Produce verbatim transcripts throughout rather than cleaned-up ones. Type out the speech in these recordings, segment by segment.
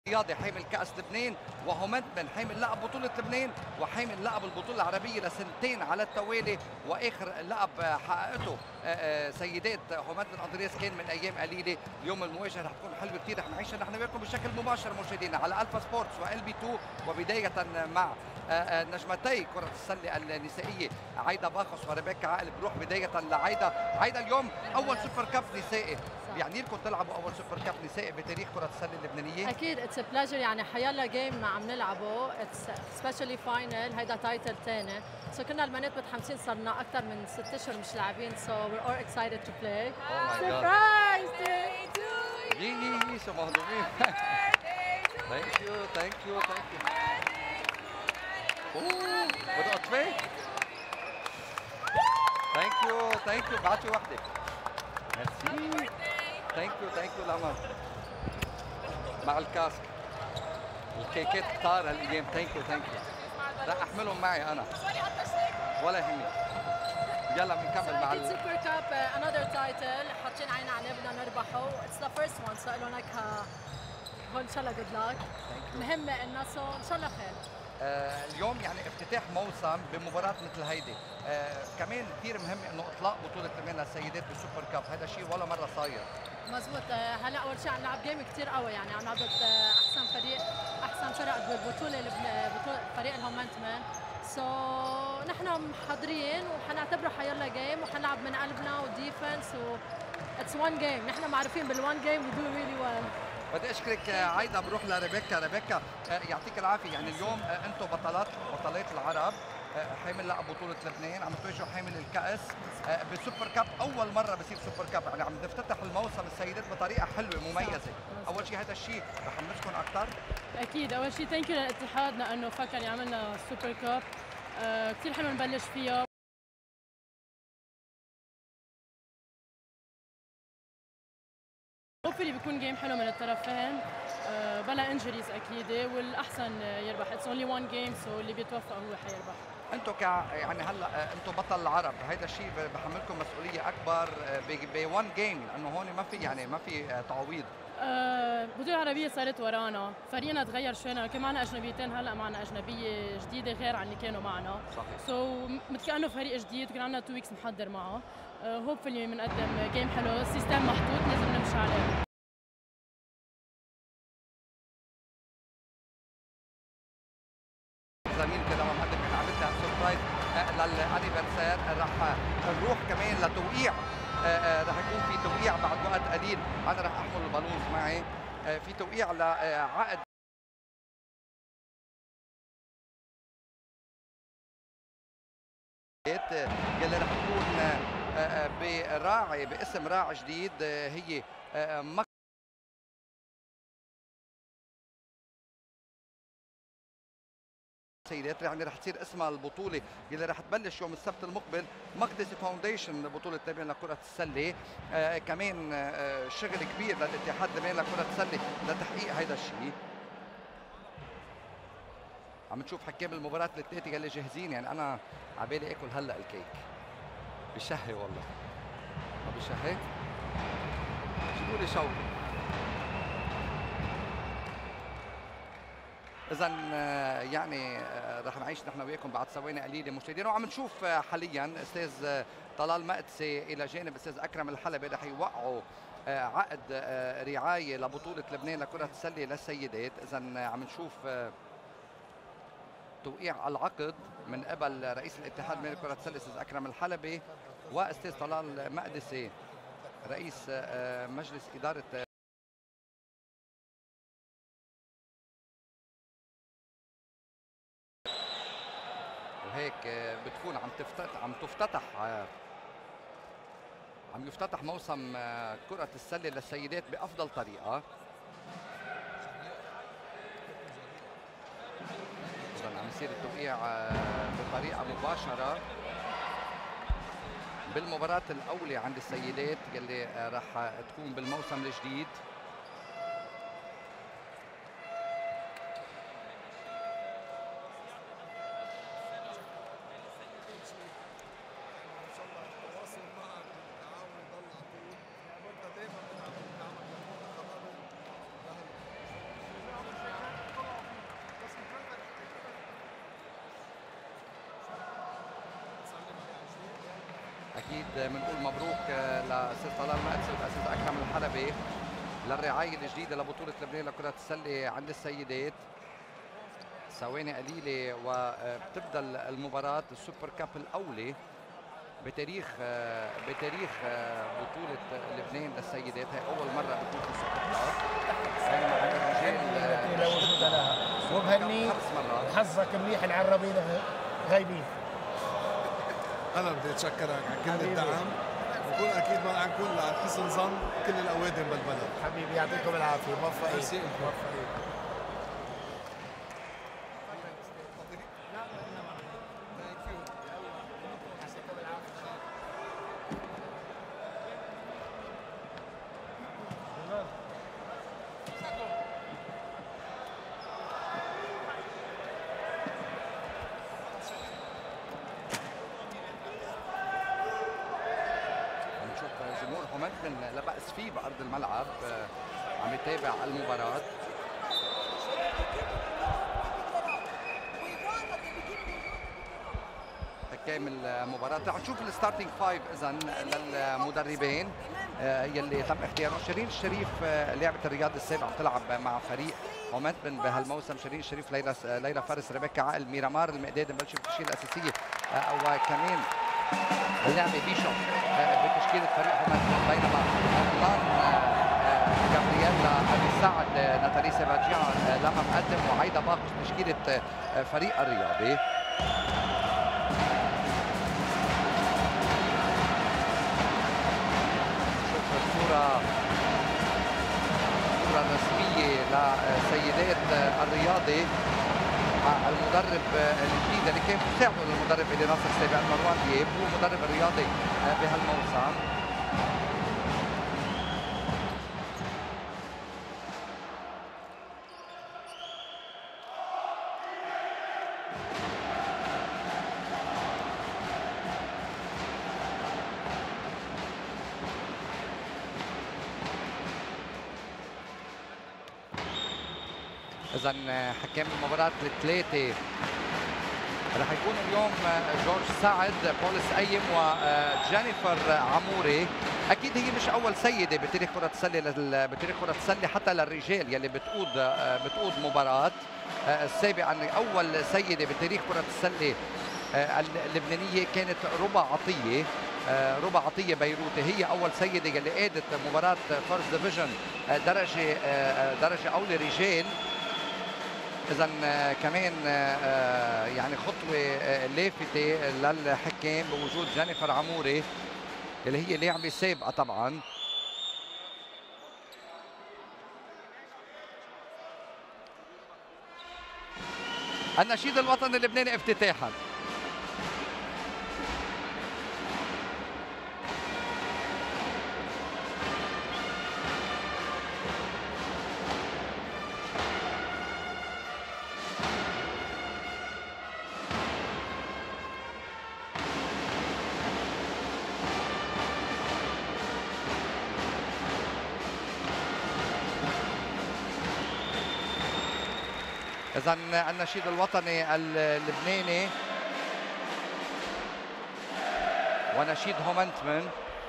رياضي حامل كأس لبنان، وهومنت من حامل لقب بطولة لبنان وحامل لقب البطولة العربية لسنتين على التوالي، واخر لقب حققته سيدات هومنت من اندرياس كان من ايام قليله. اليوم المواجهه رح تكون حلوه كثير، رح نعيشها نحن وياكم بشكل مباشر مشاهدينا على الفا سبورتس وال بي اثنين، وبدايه مع نجمتي كرة السلة النسائية عايدة باخص وريبيكا عقل. بروح بداية لعايدة. عايدة اليوم أول سوبر كاب نسائي، يعني لكم تلعبوا أول سوبر كاب نسائي بتاريخ كرة السلة اللبنانية؟ أكيد اتس بلاجر، يعني حيلا جيم عم نلعبه، اتس سبيشالي فاينل، هيدا تايتل ثاني، سو كنا البنات متحمسين، صرنا أكثر من ست أشهر مش لاعبين، سو وير اول اكسايتد تو بلاي. سربرايز يي يي يي شو مهضومين. ثانك يو ثانك يو ثانك يو. اوه بدو اطفي. ثانك يو ثانك يو بعطي وحده. ميرسي ثانك يو ثانك يو لعمر مع الكاسك. الكيكات كتار هالايام. ثانك يو ثانك يو. رح احملهم معي انا ولا يهمني. يلا بنكمل مع ال سوبر كاب انذر تايتل، حاطين عينا عليه بدنا نربحه، اتس ذا فيرست وان، سو لهم هيك هون ان شاء الله جود لك. مهمة انه سو ان شاء الله خير. آه اليوم يعني افتتاح موسم بمباراة مثل هيدي، آه كمان كثير مهم انه اطلاق بطولة كمان للسيدات بالسوبر كاب، هذا شيء ولا مرة صاير. مزبوط. آه هلا اول شيء عم نلعب جيم كثير قوي، يعني عم نلعب ضد احسن فريق، احسن فرق بالبطولة، بطولة فريق الهومنت مان، سو so, نحن محضرين وحنعتبره حيلا جيم وحنلعب من قلبنا وديفنس و اتس وان جيم، نحن معروفين بالوان جيم وي دو ريلي ويل. بدي اشكرك عايده. بروح لريبيكا. ريبيكا يعطيك العافيه، يعني اليوم انتم بطلات بطلات العرب، حامل لقب بطوله لبنان، عم تواجهوا حامل الكاس بالسوبر كاب، اول مره بصير سوبر كاب، يعني عم نفتتح الموسم السيدات بطريقه حلوه مميزه. اول شيء هذا الشيء بحمسكم اكثر. اكيد اول شيء ثانك يو للاتحاد لانه فكر يعملنا سوبر كاب، آه كثير حلو نبلش فيها. هوبفلي بيكون جيم حلو من الطرفين، آه بلا انجريز اكيد، والاحسن يربح. اتس اونلي وان جيم، سو اللي بيتوفق هو حيربح. انتم ك يعني هلا انتم بطل العرب، هيدا الشيء بحملكم مسؤوليه اكبر بوان جيم، لانه هون ما في يعني ما في تعويض. آه البطوله العربيه صارت ورانا، فريقنا تغير شوي، كان معنا اجنبيتين، هلا معنا اجنبيه جديده غير عن اللي كانوا معنا. صحيح. سو so, مثل كانه فريق جديد، وكان عندنا تو ويكس نحضر معه. هوبفلي uh, بنقدم جيم حلو، سيستم محطوط لازم نمشي عليه. زميل كده عم نقدم كان عملتها سربرايز للانيفرسير. رح نروح كمان لتوقيع، رح يكون في توقيع بعد وقت قليل، انا رح احمل البالونز معي، في توقيع لعقد يلي رح تكون براعي باسم راعي جديد، هي سيدات، يعني رح تصير اسمها البطوله اللي رح تبلش يوم السبت المقبل، مقدسي فاونديشن بطوله لبنان لكره السله. آه كمان آه شغل كبير للاتحاد لبنان لكره السله لتحقيق هذا الشيء. عم نشوف حكام المباراه الثلاثه اللي جاهزين، يعني انا على بالي اكل هلا الكيك. بشهي والله، ما بشهي؟ جيبوا لي شوكه. إذا يعني رح نعيش نحن وياكم بعد ثواني قليلة مشاهدينا، وعم نشوف حاليا أستاذ طلال مقدسي إلى جانب أستاذ أكرم الحلبي رح يوقعوا عقد رعاية لبطولة لبنان لكرة السلة للسيدات. إذا عم نشوف توقيع العقد من قبل رئيس الاتحاد الدولي لكرة السلة أستاذ أكرم الحلبي وأستاذ طلال مقدسي رئيس مجلس إدارة. وهيك بتكون عم تفتتح عم تفتتح عم يفتتح موسم كرة السلة للسيدات بأفضل طريقة. إذا عم يصير التوقيع بطريقة مباشرة بالمباراة الأولى عند السيدات يلي راح تكون بالموسم الجديد. اكيد بنقول مبروك لأستاذ طلال مقدسي والأستاذ أكرم الحلبي للرعاية الجديدة لبطولة لبنان لكرة السلة عند السيدات. ثواني قليلة وبتبدأ المباراة السوبر كاب الأولى بتاريخ بتاريخ بطولة لبنان للسيدات. هي أول مرة بتكون في السوبر كاب بينما عند الرجال لا وجود لها. وبهني حظك منيح العربين غايبين. أنا بدي أتشكرك على كل الدعم وبكون أكيد معك كل عن حسن ظن كل الأوادم بالبلد. حبيبي يعطيكم العافية موفقين. موفقين. لا بأس فيه بأرض الملعب عم يتابع المباراة. حكام المباراة رح نشوف الستارتنج فايف إذا للمدربين يلي تم اختيارهم. شيرين الشريف لاعبة الرياض السابع بتلعب مع فريق مومنتمن بهالموسم. شيرين الشريف، ليلى ليلى فارس، ريبيكا عقل، ميرامار المقداد مبلشه بالتشكيلة الأساسية، وكمان اللاعبة بيشوب بتشكيلة فريق مومنتمن. بينما الآن جابرييلا أبي سعد، ناتالي سيباجيان لها مقدم، وعايدة باقش تشكيلة فريق الرياضي. الصورة الصورة الرسمية لسيدات الرياضي مع المدرب الجديد اللي كان مساعده للمدرب اللي ناصر سابق، مروان دياب، هو مدرب الرياضي بهالموسم. إذا حكام المباراة الثلاثة رح يكونوا اليوم جورج سعد، بولس أيم، وجينيفر عموري. أكيد هي مش أول سيدة بتاريخ كرة السلة بتاريخ كرة السلة حتى للرجال يلي بتقود بتقود مباراة. السابقا أول سيدة بتاريخ كرة السلة اللبنانية كانت ربى عطية. ربى عطية بيروتي هي أول سيدة يلي قادت مباراة فيرست ديفيجن درجة درجة أولى رجال. إذا كمان يعني خطوة لافتة للحكام بوجود جينيفر عموري اللي هي لاعبة سابقة طبعا. النشيد الوطني اللبناني افتتاحا. إذا النشيد الوطني اللبناني ونشيد مومنتمن.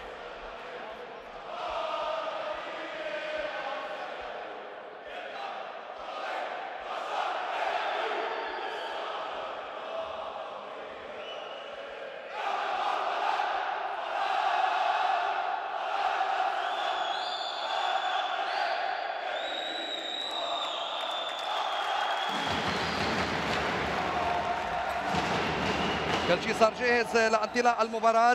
كل شيء صار جاهز لانطلاق المباراة.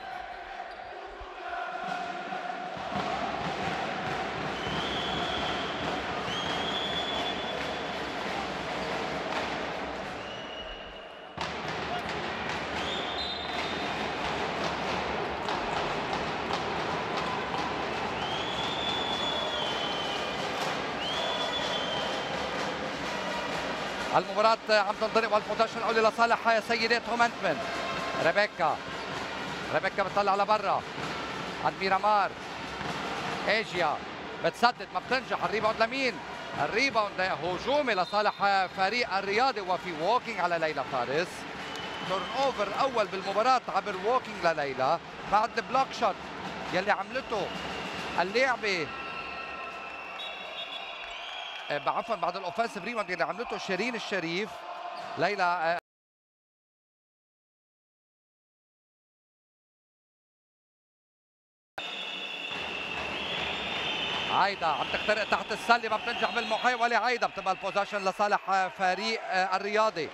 المباراة عم تنضرب والبوتنشن الاولي لصالح سيدات مومنتمن. ريبيكا ريبيكا بتطلع لبرا عند ميرامار. ايجيا بتسدد ما بتنجح. الريباوند لمين؟ الريباوند هجومي لصالح فريق الرياضي وفي ووكينج على ليلى فارس. تورن اوفر اول بالمباراة عبر ووكينج لليلى. بعد البلوك شوت يلي عملته اللاعبه عفوا بعد الاوفنسيف ريباوند اللي عملته شيرين الشريف. ليلى عايدة عم تخترق تحت السله، ما بتنجح بالمحاوله. عايدة بتبقى البوزيشن لصالح فريق الرياضي.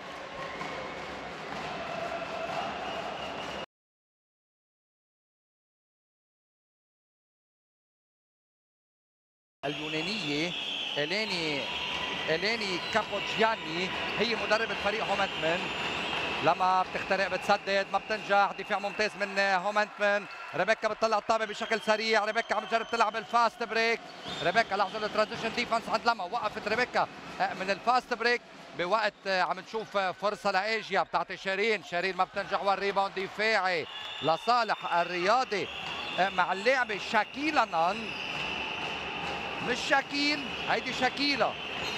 اليونانيه إليني إليني كابوتشياني هي مدربة فريق هومنتمن. لما بتخترق بتسدد ما بتنجح. دفاع ممتاز من هومنتمن. ريبيكا بتطلع الطابه بشكل سريع. ريبيكا عم تجرب تلعب الفاست بريك. ريبيكا لحظه الترانزيشن ديفنس عند لما وقفت ريبيكا من الفاست بريك بوقت عم نشوف فرصه لايجيا بتعطي شيرين. شيرين ما بتنجح والريباوند دفاعي لصالح الرياضي مع اللاعبه شاكيلا نان. مش شاكيل، هيدي شاكيلا.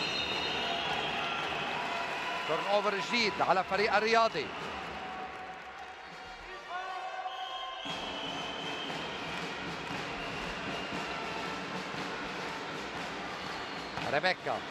تورن اوفر جديد على فريق الرياضي. ريبيكا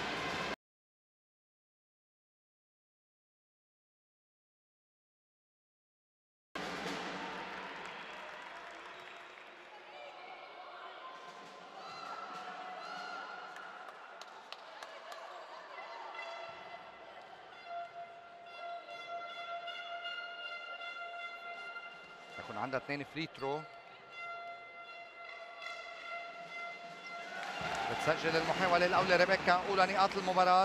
يكون عندها اثنين فري ثرو. بتسجل المحاولة الأولى ريبيكا أولى نقاط المباراة.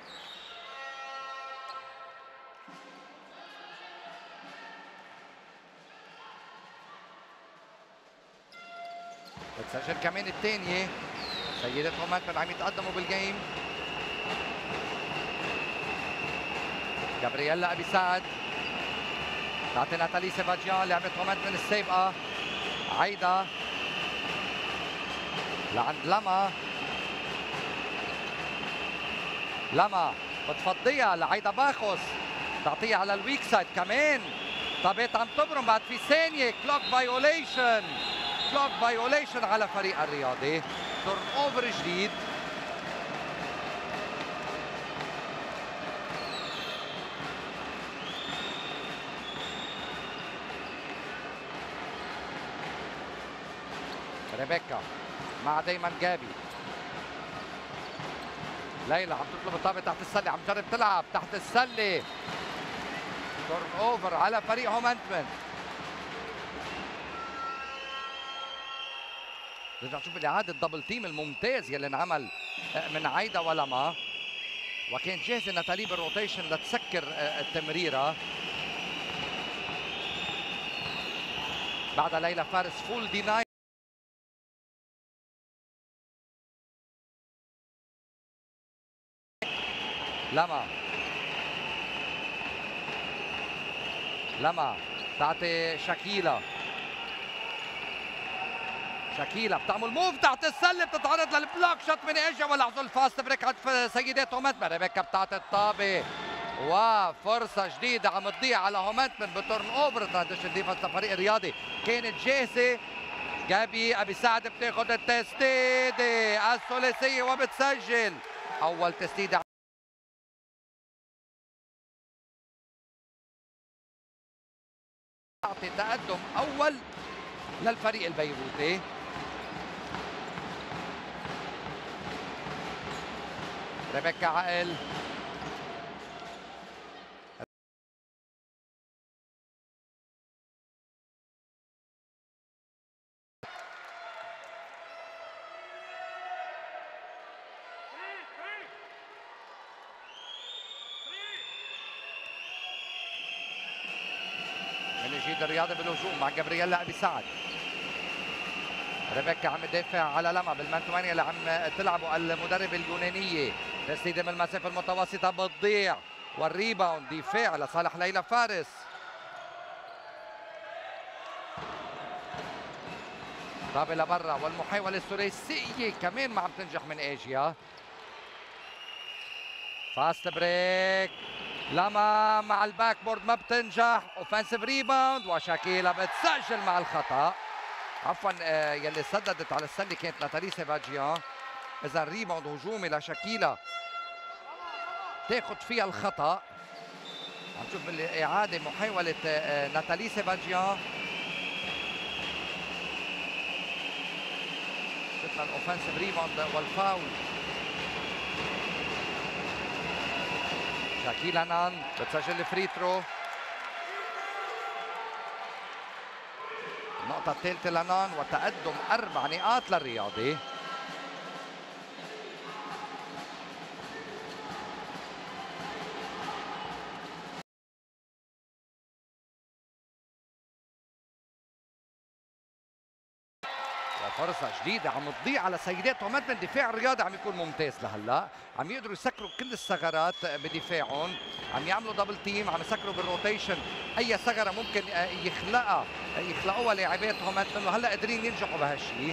بتسجل كمان الثانية. سيدات هومنتمن عم يتقدموا بالجيم. جابرييلا أبي سعد تعطي ناتالي سيفاجيان لعبة هومنتمن السابقة. عايدة لعند لما. لما بتفضيها لعايدة باخوس تعطيها على الويك سايد كمان. طابت عم تبرم بعد في ثانية. كلوك فايوليشن. كلوك فايوليشن على فريق الرياضي. تورن اوفر جديد. ريبيكا مع دايما جابي. ليلى عم تطلب الطابه تحت السله. عم تجرب تلعب تحت السله. تورن اوفر على فريق هومنتمن. نرجع نشوف الاعاده الدبل تيم الممتاز يلي انعمل من عايده ولما. وكان جاهزه ناتالي بالروتيشن لتسكر التمريره. بعدها ليلى فارس فول ديناي. لما لما تعطي شاكيلا. شاكيلا بتعمل موف تحت السله. بتتعرض للبلوك شوت من ايجا. ولحظه الفاست بريك عند سيدات هومنتمن. ريبيكا بتعطي الطابه وفرصه جديده عم تضيع على هومنتمن بتورن اوفر. ترانزيشن ديفنس للفريق الرياضي كانت جاهزه. جابي ابي سعد بتاخذ التسديده الثلاثيه وبتسجل اول تسديده. تعطي تقدم اول للفريق البيروتي. ريبيكا عقل. من يجيد الرياضي بالهجوم مع جابرييلا ابي سعد. ريبيكا عم تدافع على لما بالمان ثمانية اللي عم تلعبه المدرب اليونانيه. تسديده من المسافه المتوسطه بتضيع والريباوند دفاع لصالح ليلى فارس. طابه لبرا والمحاوله الثلاثيه كمان ما عم تنجح من ايجيا. فاست بريك لما مع الباك بورد ما بتنجح. اوفنسيف ريباوند وشاكيلا بتسجل مع الخطا. عفوا يلي سددت على السله كانت ناتالي سيفاجيان. اذا ريباوند هجومي لشاكيلا تاخذ فيها الخطا. عم نشوف بالاعاده محاوله ناتالي سيفاجيان. شفنا الاوفنسيف ريباوند والفاول. شاكيلا نان بتسجل الفري ثرو. النقطة الثالثة لنان وتقدم أربع نقاط للرياضي. فرصة جديدة عم تضيع على سيدات هومنتمن. الدفاع الرياضي عم يكون ممتاز لهلا، عم يقدروا يسكروا كل الثغرات بدفاعهم، عم يعملوا دبل تيم، عم يسكروا بالروتيشن اي ثغرة ممكن يخلقها يخلقوها لاعبات هومنتمن، وهلا قادرين ينجحوا بهالشيء.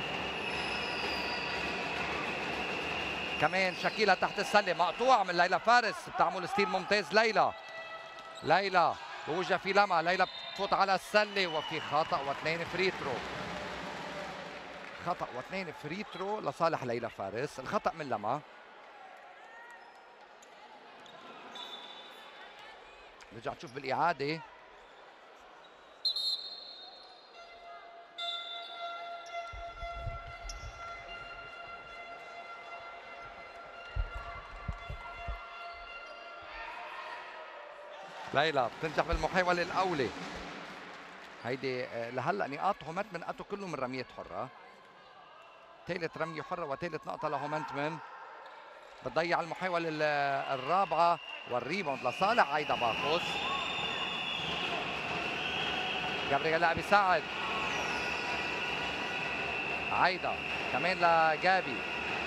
كمان شاكيلا تحت السلة مقطوع من ليلى فارس، بتعمل ستيل ممتاز. ليلى ليلى بوجه في لما، ليلى بتفوت على السلة وفي خطأ واثنين فري ثرو. خطأ واثنين فري ثرو لصالح ليلى فارس. الخطأ من لما. نرجع نشوف بالإعادة. ليلى بتنجح بالمحاولة الأولى. هيدي لهلا نقاط هومنتمن قطوا كله من رمية حرة. ثالث رمية حرة وثالث نقطة لهومنتمن. بتضيع المحاولة الرابعة والريباوند لصالح عايدة باقوس. جابرييلا بيساعد. عايدة كمان لجابي.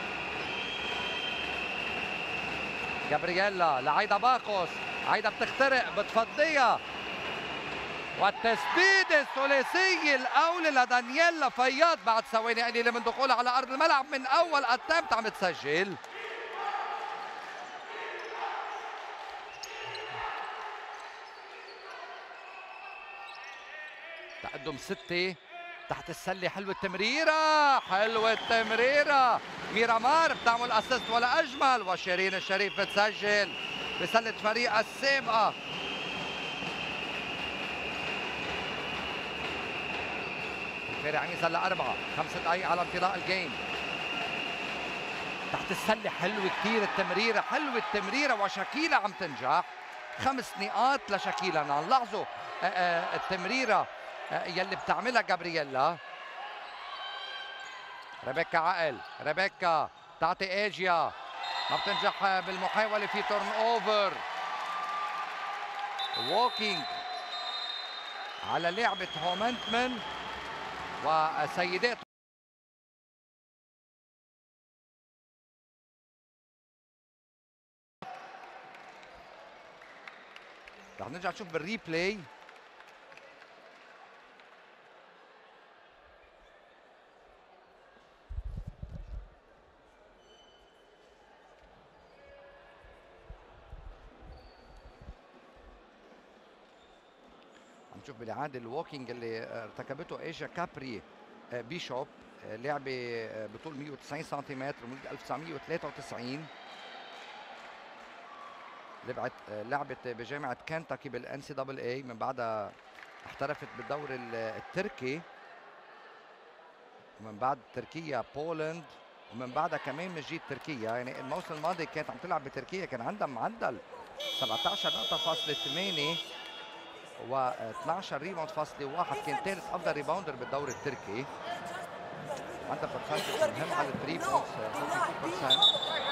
جابرييلا لعايدة باقوس. عايدة بتخترق بتفضيها. والتسديدة الثلاثية الأولى لدانييلا فياض بعد ثواني قليلة من دخولها على أرض الملعب. من أول أتمت عم تسجل. تقدم ستة تحت السلة. حلوة التمريرة، حلوة التمريرة. ميرامار بتعمل أسيست ولا أجمل. وشيرين الشريف بتسجل بسلة فريقها السابقة. الفارق عم ينزل لأربعة. خمس دقايق على انطلاق الجيم. تحت السلة حلوة كثير التمريرة، حلوة التمريرة وشاكيلا عم تنجح. خمس نقاط لشاكيلا نان. لاحظوا التمريرة يلي بتعملها جابرييلا. ريبيكا عقل، ريبيكا تعطي ايجيا، ما بتنجح بالمحاولة. في تورن اوفر. ووكينج على لعبة هومنتمن وسيدات. رح نرجع نشوف بالريبلاي. نشوف بالاعاده الووكينج اللي ارتكبته ايجا كابري بيشوب. لعبه بطول مئة وتسعين سنتيمتر من ألف وتسعمئة وثلاثة وتسعين. لعبت لعبت بجامعه كنتاكي بالان سي دبل اي، من بعدها احترفت بالدوري التركي، ومن بعد تركيا بولند، ومن بعدها كمان من جيت تركيا. يعني الموسم الماضي كانت عم تلعب بتركيا، كان عندها معدل سبعة عشر نقطة فاصلة ثمانية و اثنعش ريباوند فاصلة واحد. كان ثالث افضل ريباوندر بالدوري التركي. عندها برسنتج مهم على الثري بوينتس.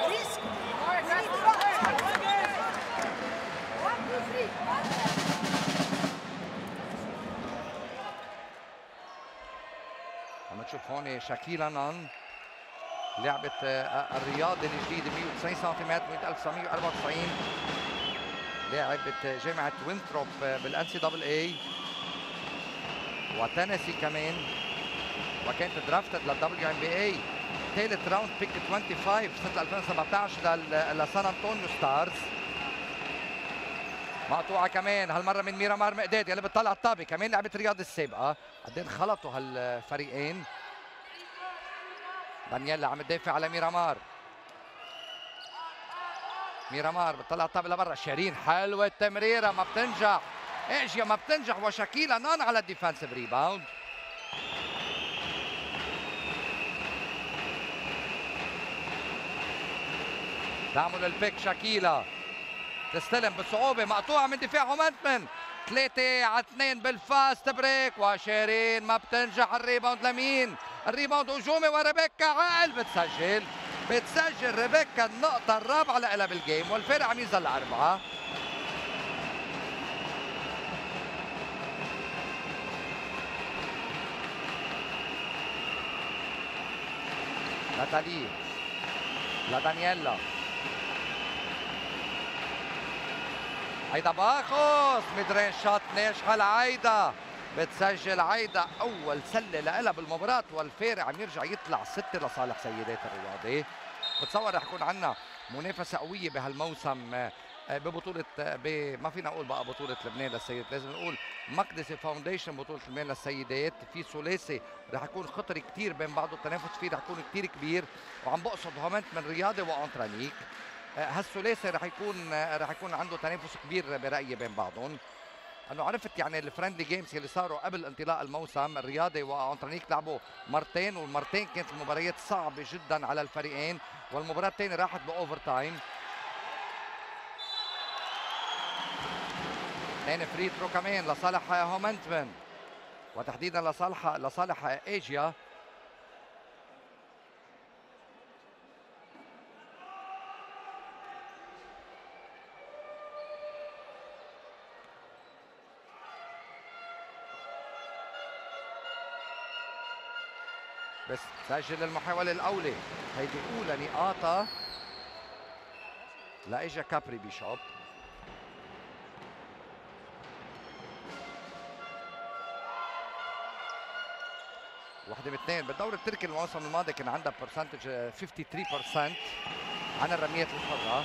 عم نشوف هون شاكيلا نان لعبة الرياضي الجديدة مئة وتسعين سنتيمتر من ألف وتسعمئة وأربعة وتسعين. لاعبة جامعة وينثروب بالان سي دبل اي وتنسي كمان، وكانت درافتد للدبليو ام بي اي ثالث راوند بيك خمسة وعشرين سنة ألفين وسبعطعش لسان انطونيو ستارز. مقطوعه كمان هالمره من ميرامار مقداد يلي بتطلع الطابه كمان لعبه رياض السابقه. قدين خلطوا هالفريقين. دانييلا عم تدافع على ميرامار. ميرامار بتطلع الطابه لبرا. شيرين حلوه التمريره ما بتنجح. ايجيا ما بتنجح وشاكيلا نان على الديفنسيف ريباوند. تعمل البيك شاكيلا تستلم بصعوبه مقطوعه من دفاع هومنتمن. ثلاثة على اثنين بالفاست بريك وشيرين ما بتنجح. الريباوند لمين؟ الريباوند هجومي وريبيكا عقل بتسجل بتسجل ريبيكا النقطة الرابعة لها بالجيم والفرق عم ينزل لأربعة. ناتالي لدانييلا. عايدة باخوس ميدرين شوت ناجحة لعايدة بتسجل عايدة أول سلة لها بالمباراة والفارق عم يرجع يطلع ستة لصالح سيدات الرياضي. بتصور رح يكون عندنا منافسة قوية بهالموسم ببطولة ما فينا نقول بقى بطولة لبنان للسيدات، لازم نقول مقدسي فاونديشن بطولة لبنان للسيدات. في ثلاثي رح يكون خطر كثير بين بعض، التنافس فيه رح يكون كثير كبير، وعم بقصد هومنتمن رياضي وانترانيك. هالثلاثي رح يكون رح يكون عنده تنافس كبير برأيي بين بعضهم. انه عرفت يعني الفريندلي جيمز اللي صاروا قبل انطلاق الموسم، الرياضي وانترانيك لعبوا مرتين والمرتين كانت المباريات صعبه جدا على الفريقين، والمباراه الثانيه راحت باوفر تايم. ثاني فري ثرو كمان لصالح هومنتمن وتحديدا لصالح لصالح ايجيا. بس سجل المحاولة الأولى، هيدي أولى نقاطها لإجا كابري بيشوب. واحدة من اثنين. بالدوري التركي الموسم الماضي كان عندها برسنتج ثلاثة وخمسين بالمئة عن الرميات الحرة.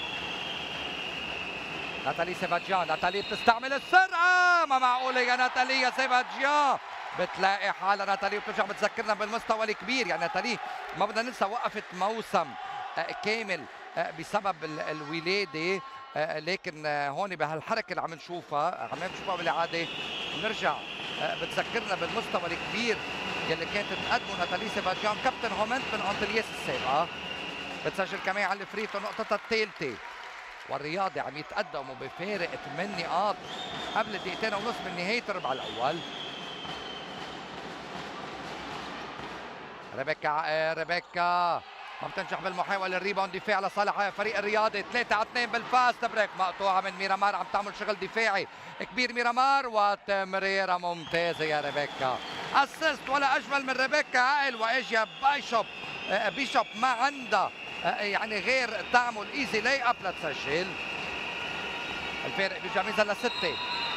ناتالي سيفادجيان، ناتالي بتستعمل السرعة، ما معقولة يا ناتالي يا سيفادجيان. بتلاقي حالها ناتالي وبترجع بتذكرنا بالمستوى الكبير. يعني ناتالي ما بدنا ننسى وقفت موسم كامل بسبب الولاده، لكن هون بهالحركه اللي عم نشوفها عم نشوفها بالاعاده بنرجع بتذكرنا بالمستوى الكبير يلي كانت تقدمه ناتالي سيفادجيان كابتن هومنتمن انطلياس السابقه. بتسجل كمان على الفريتو نقطتها الثالثه، والرياضي عم يتقدموا بفارق ثمان نقاط قبل دقيقتين ونص من نهايه الربع الاول. ريبيكا ريبيكا ما بتنجح بالمحاولة. الريباوند دفاع لصالح فريق الرياضي. ثلاثة على اثنين بالفاست بريك مقطوعة من ميرامار، عم تعمل شغل دفاعي كبير ميرامار وتمريرة ممتازة يا ريبيكا. اسيست ولا أجمل من ريبيكا عقل. وإجا بيشوب بيشوب ما عندها يعني غير تعمل ايزي لاي اب لتسجل. الفارق بيرجع ميزان لستة.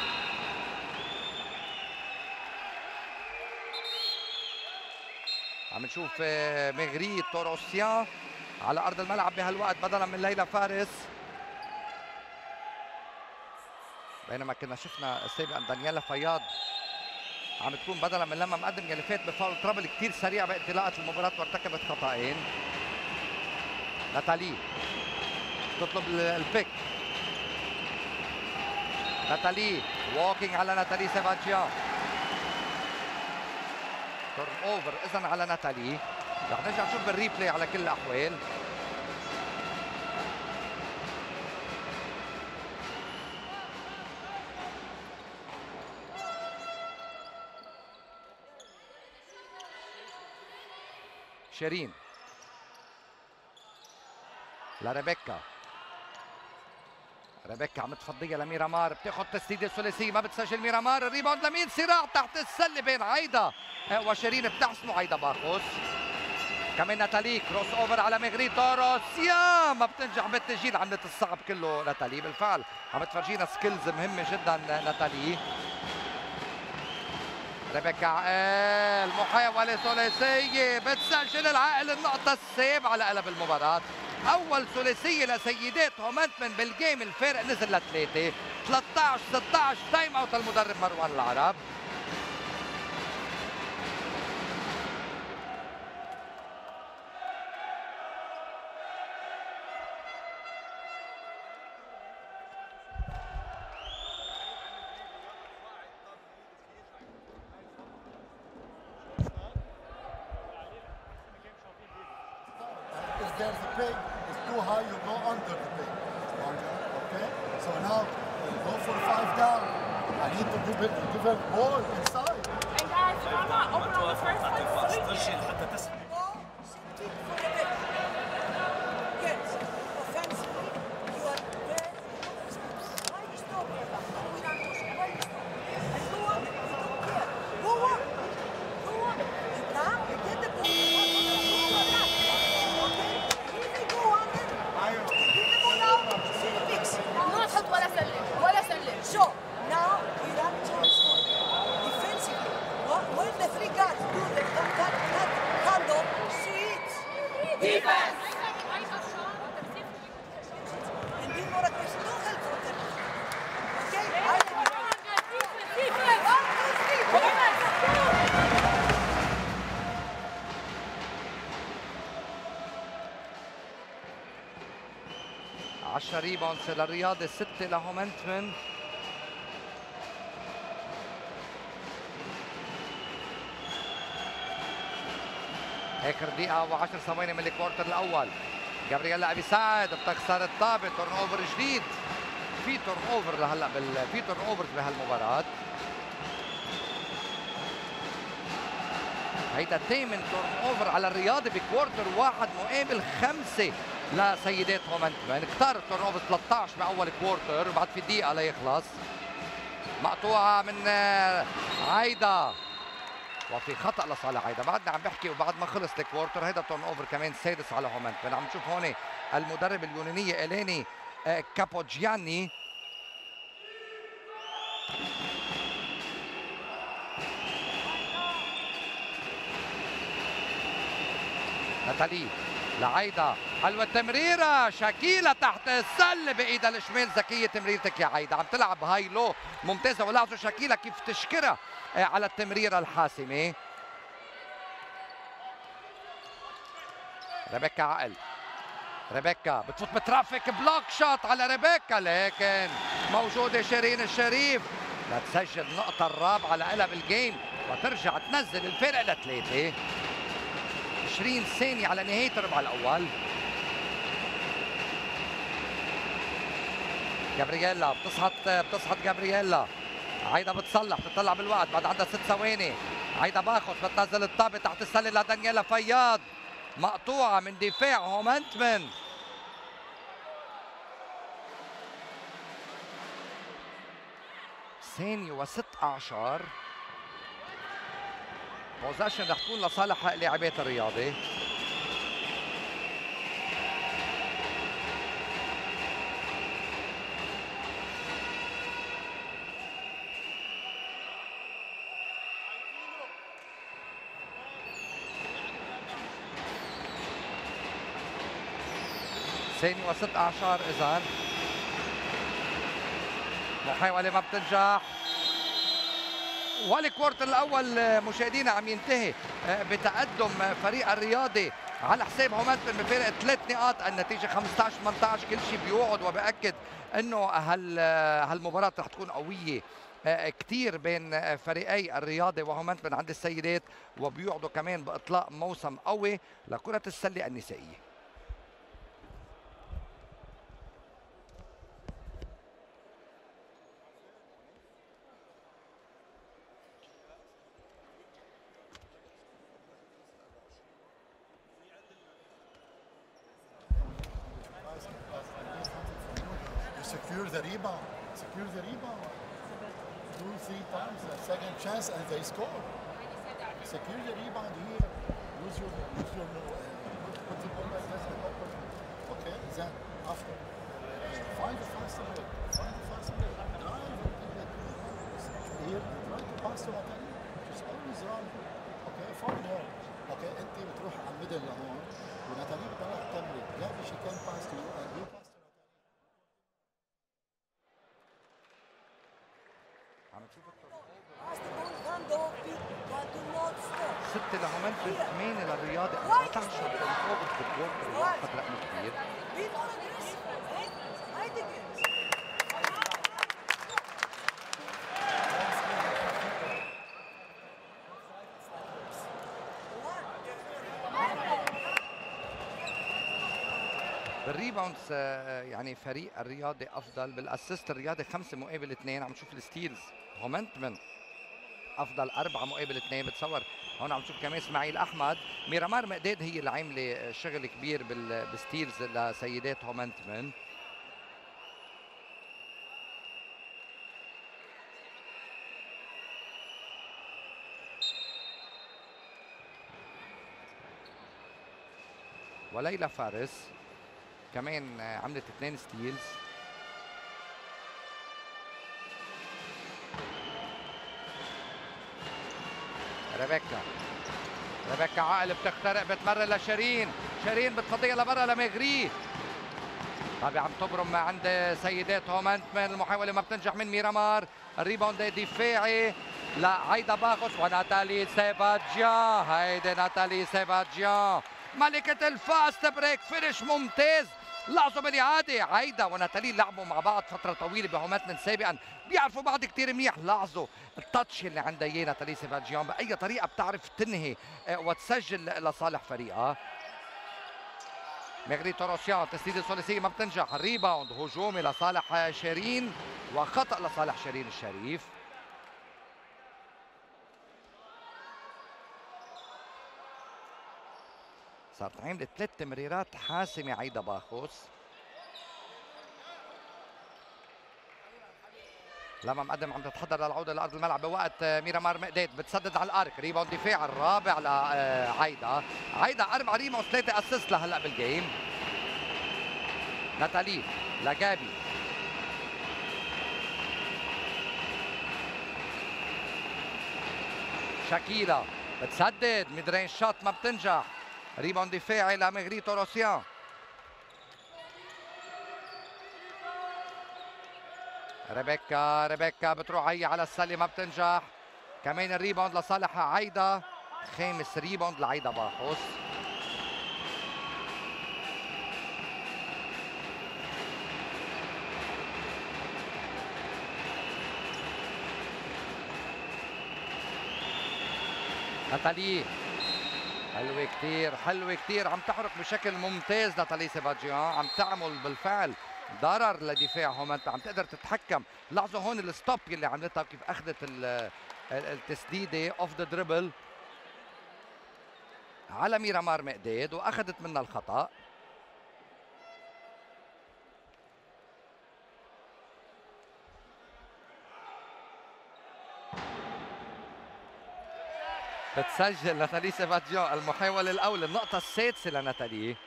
عم نشوف مغري توروسيان على ارض الملعب بهالوقت بدلا من ليلى فارس، بينما كنا شفنا سابقا دانييلا فياض عم تكون بدلا من لما مقدم يلي فات بفاول ترابل كثير سريع بانطلاقه المباراه وارتكبت خطأين. ناتالي تطلب البيك. ناتالي ووكينج على ناتالي سيفادجيان. تورن اوفر اذا على ناتالي. رح نرجع نشوف بالريبلاي على كل الاحوال. شيرين لريبيكا. ريبيكا عم تفضيها لميرامار، بتاخذ تسديده ثلاثيه ما بتسجل ميرامار. الريباوند لمين؟ صراع تحت السله بين عايده وشيرين بتحسموا. عايده باخوس كمان. ناتالي كروس اوفر على مغري توروسيان ما بتنجح بالتسجيل. عملت الصعب كله ناتالي. بالفعل عم تفرجينا سكيلز مهمه جدا ناتالي. ريبيكا عقل محاولة ثلاثية بتسجل العقل النقطة السابعة على قلب المباراة. اول ثلاثيه لسيدات هومنتمن بالجيم. الفارق نزل لثلاثه. ثلاثة عشر ستة عشر. تايم اوت المدرب مروان العرب. There's a pig, it's too high, you go under the pig. Okay? So now, go for five down. I need to give it, give it ball inside. And guys, I'm not open on the first one. ترجل حتى تسمع. Yes, offensively, you are very Why you stop here? Why you stop? And go on, don't care. Go on. Go on. You come, you get the ball. Go on that. Okay? If you go on it, you get the ball out. See the fix. ممنوع تحط ولا سلم ولا سلم. So, now we have to score. Defensively, what- when the three guys do the that, that, that handle, sweet. Defense! And be more aggressive. No help from them. Okay? I عشرة ريباوندز للرياضة، ستة لهومنتمن. اخر دقيقة وعشر ثواني من الكوارتر الأول. جابرييلا أبي سعد بتخسر الطابة. تورن اوفر جديد. في تورن اوفر لهلا بال في تورن اوفرز بهالمباراة. هيدا ثامن تورن اوفر على الرياضة بكوارتر واحد مقابل خمسة لسيدات هومنتمن. اختار التورن اوفر ثلاثة عشر بأول كوارتر وبعد في دقيقة ليخلص. مقطوعة من عايدة وفي خطأ لصالح عايدة. بعدنا عم بحكي وبعد ما خلص الكوارتر هيدا تورن اوفر كمان سادس على هومنتمن. عم نشوف هون المدرب اليونانية إليني كابوجياني ناتالي لعايدة. حلوة التمريرة. شاكيلة تحت السلة بإيدها الشمال. ذكية تمريرتك يا عايدة. عم تلعب هاي لو ممتازة. ولاحظوا شاكيلة كيف تشكرها على التمريرة الحاسمة. ريبيكا عقل. ريبيكا بتفوت بترافيك بلوك شوت على ريبيكا لكن موجودة شيرين الشريف لتسجل النقطة الرابعة لها بالجيم وترجع تنزل الفرق لثلاثة. عشرين ثانية على نهاية الربع الأول. جابرييلا بتصحط بتصحط جابرييلا. عايدة بتصلح بتطلع بالوقت بعد عندها ست ثواني. عايدة باخذ بتنزل الطابة تحت السلة لدانييلا فياض. مقطوعة من دفاع هومنتمن. ثانية وست أعشار. بوزيشن رح تكون لصالح لاعبات الرياضة. ثانية وست أعشار. إذن محاولة ما بتنجح. والكوارتر الأول مشاهدينا عم ينتهي بتقدم فريق الرياضي على حساب هومنتمن بفارق ثلاث نقاط. النتيجة خمسة عشر ثمانية عشر. كل شيء بيوعد وبأكد انه هال هالمباراة رح تكون قوية كثير بين فريقي الرياضي وهومنتمن عند السيدات، وبيوعدوا كمان بإطلاق موسم قوي لكرة السلة النسائية. Secure the rebound. Secure the rebound. Two, three times, a second chance, and they score. Secure the rebound here. Use your, use your, uh, put the ball like this and open. Okay, then after, find the fast way. Find the fast way. Drive here and try to pass to Natalie. Just always run. Okay, follow her. Okay, انت بتروح على الميدل لهون وناتالي بتضلها تكمل. لا في شيء Pass the ball, Van Dijk, but do not stop. ستة لهومنتون، ثمانية للرياضي، أربعة عشر للفوبس بتوفر واحد رقم كبير. Be more aggressive, okay? Fight against. بالريباوندز آه، يعني فريق الرياضي افضل، بالاسيست الرياضي خمسه مقابل اثنين. عم نشوف الستيلز هومنتمن افضل اربعه مقابل اثنين. بتصور هون عم نشوف كمان اسماعيل احمد. ميرامار مقداد هي اللي عامله شغل كبير بالستيلز لسيدات هومنتمن. وليلى فارس كمان عملت اثنين ستيلز. ريبيكا ريبيكا عقل بتخترق، بتمرر لشيرين، شيرين بتفضيها لبرا لمغري. طبعا عم تبرم عند سيدات هومنتمن، المحاوله ما بتنجح من ميرامار. الريباوند دفاعي لعايدا باغوس وناتالي سيبادجيان. هيدي ناتالي سيبادجيان ملكة الفاست بريك، فينش ممتاز. لاحظوا بالاعاده عايدا وناتالي لعبوا مع بعض فتره طويله بهومنتمن سابقا، بيعرفوا بعض كثير منيح. لاحظوا التاتش اللي عندها اياه ناتالي سيبادجيان، باي طريقه بتعرف تنهي وتسجل لصالح فريقها. مغري توروسيان تسديده ثلاثيه ما بتنجح. الريباوند هجومي لصالح شيرين وخطا لصالح شيرين الشريف. صارت عملت ثلاث تمريرات حاسمه عايدا باخوس. لما مقدم عم تتحضر للعوده لارض الملعب بوقت ميرامار مقداد، بتسدد على الارك. ريباوند دفاع الرابع لعايدا. عايدا اربع ريباوند ثلاثه اسيست لهلا بالجيم. ناتالي لجابي، شاكيلا بتسدد ميد رينج شوت ما بتنجح. ريباوند دفاعي لمغري توروسيان. ريبيكا ريبيكا بتروح هي على السله ما بتنجح. كمان الريباوند لصالح عايدا، خامس ريباوند لعايدا باخوس. ناتالي حلوة كتير، حلوة كتير، عم تحرك بشكل ممتاز ناتالي سيبادجيان، عم تعمل بالفعل ضرر لدفاع هومنتمن، عم تقدر تتحكم. لاحظوا هون الستوب اللي عملتها كيف اخذت التسديده اوف ذا دريبل على ميرامار مقداد واخذت منها الخطا. بتسجل ناتالي سيبادجيان المحاولة الأولى، النقطة السادسة لناتالي.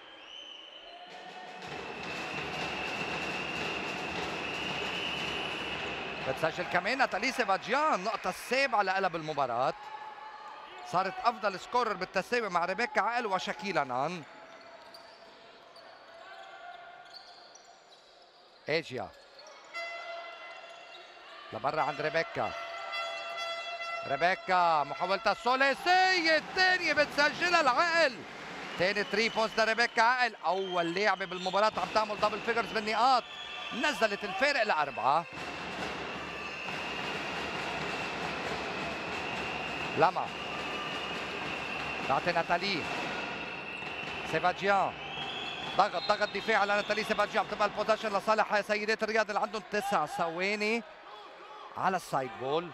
بتسجل كمان ناتالي سيبادجيان النقطة السابعة لها بالمباراة. صارت أفضل سكورر بالتساوي مع ريبيكا عقل وشاكيلا نان. ايجيا لبرا عند ريبيكا. ريبيكا محاولتها الثلاثية الثانية بتسجلها العقل. ثاني ثري بوينتس لريبيكا عقل، أول لاعبة بالمباراة عم تعمل دبل فيجرز بالنقاط، نزلت الفارق لأربعة. لما تعطي ناتالي سيبادجيان، ضغط ضغط دفاع على ناتالي سيبادجيان، بتبقى البوزيشن لصالح سيدات الرياض اللي عندهم تسع ثواني على السايد بول.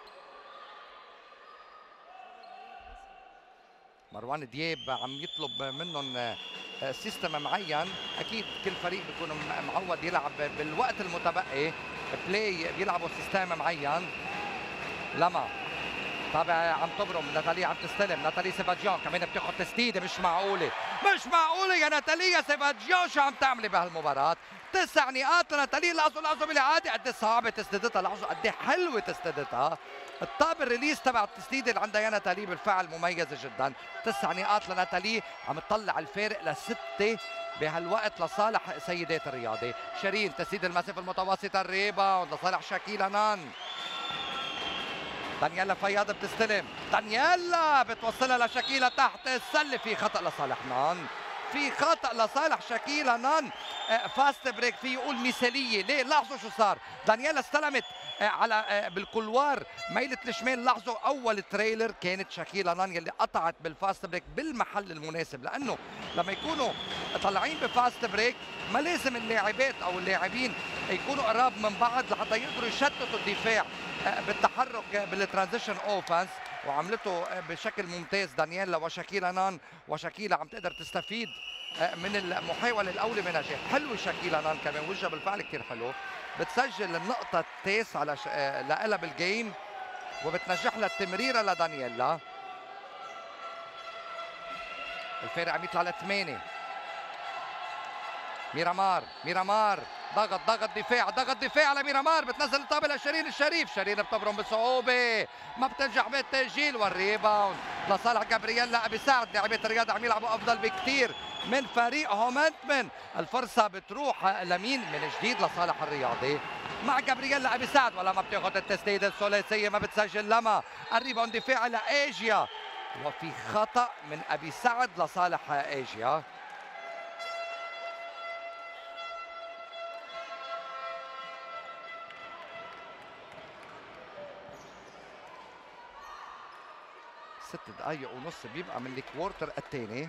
مروان دياب عم يطلب منهم سيستم معين، اكيد كل فريق بيكون معود يلعب بالوقت المتبقي بلاي بيلعبوا سيستم معين. لما طابع عم تبرم ناتالي، عم تستلم ناتالي سيبادجيان، كمان بتاخذ تسديده مش معقوله مش معقوله يا ناتالي يا سيبادجيان، شو عم تعملي بهالمباراه؟ تسع نقاط لناتالي. لاحظوا لاحظوا بالعاده قد ايه صعبه تسديدتها، لاحظوا قد ايه حلوه تسديدتها. الطاب الريليز تبع التسديده اللي عندها يا ناتالي بالفعل مميزه جدا. تسع نقاط لناتالي، عم تطلع الفارق لسته بهالوقت لصالح سيدات الرياضه. شيرين تسديد المسافه المتوسطه، الريباوند لصالح شاكيلا نان. دانييلا فياض بتستلم، دانييلا بتوصلها لشاكيلا تحت السله، في خطا لصالح نان، في خطا لصالح شاكيلا نان. فاست بريك في يقول مثاليه، ليه؟ لاحظوا شو صار، دانييلا استلمت على بالكولوار ميلة الشمال، لاحظوا اول تريلر كانت شاكيلا نان يلي قطعت بالفاست بريك بالمحل المناسب، لانه لما يكونوا طالعين بفاست بريك ما لازم اللاعبات او اللاعبين يكونوا قراب من بعض لحتى يقدروا يشتتوا الدفاع بالتحرك بالترانزيشن اوفنس، وعملته بشكل ممتاز دانييلا وشاكيلا نان، وشاكيلا عم تقدر تستفيد من المحاولة الأولى بنجاح. حلوة شاكيلا نان كمان، وجهها بالفعل كثير حلو، بتسجل النقطة التاسعة لش... لها بالجيم، وبتنجح لها التمريرة لدانييلا. الفارق عم يطلع لثمانية. ميرامار ميرامار ضغط ضغط دفاع ضغط دفاع على ميرامار، بتنزل الطابه لشيرين الشريف، شيرين بتبرم بصعوبه، ما بتنجح بالتسجيل، والريباوند لصالح جابرييلا ابي سعد. لاعبات الرياض عم يلعبوا افضل بكثير من فريق هومنتمن. الفرصه بتروح لمين من جديد؟ لصالح الرياضي مع جابرييلا ابي سعد، ولا ما بتاخذ التسديده الثلاثيه، ما بتسجل لما. الريباوند دفاعي لايجيا، وفي خطا من ابي سعد لصالح ايجيا. ست دقايق ونص بيبقى من الكوارتر الثاني.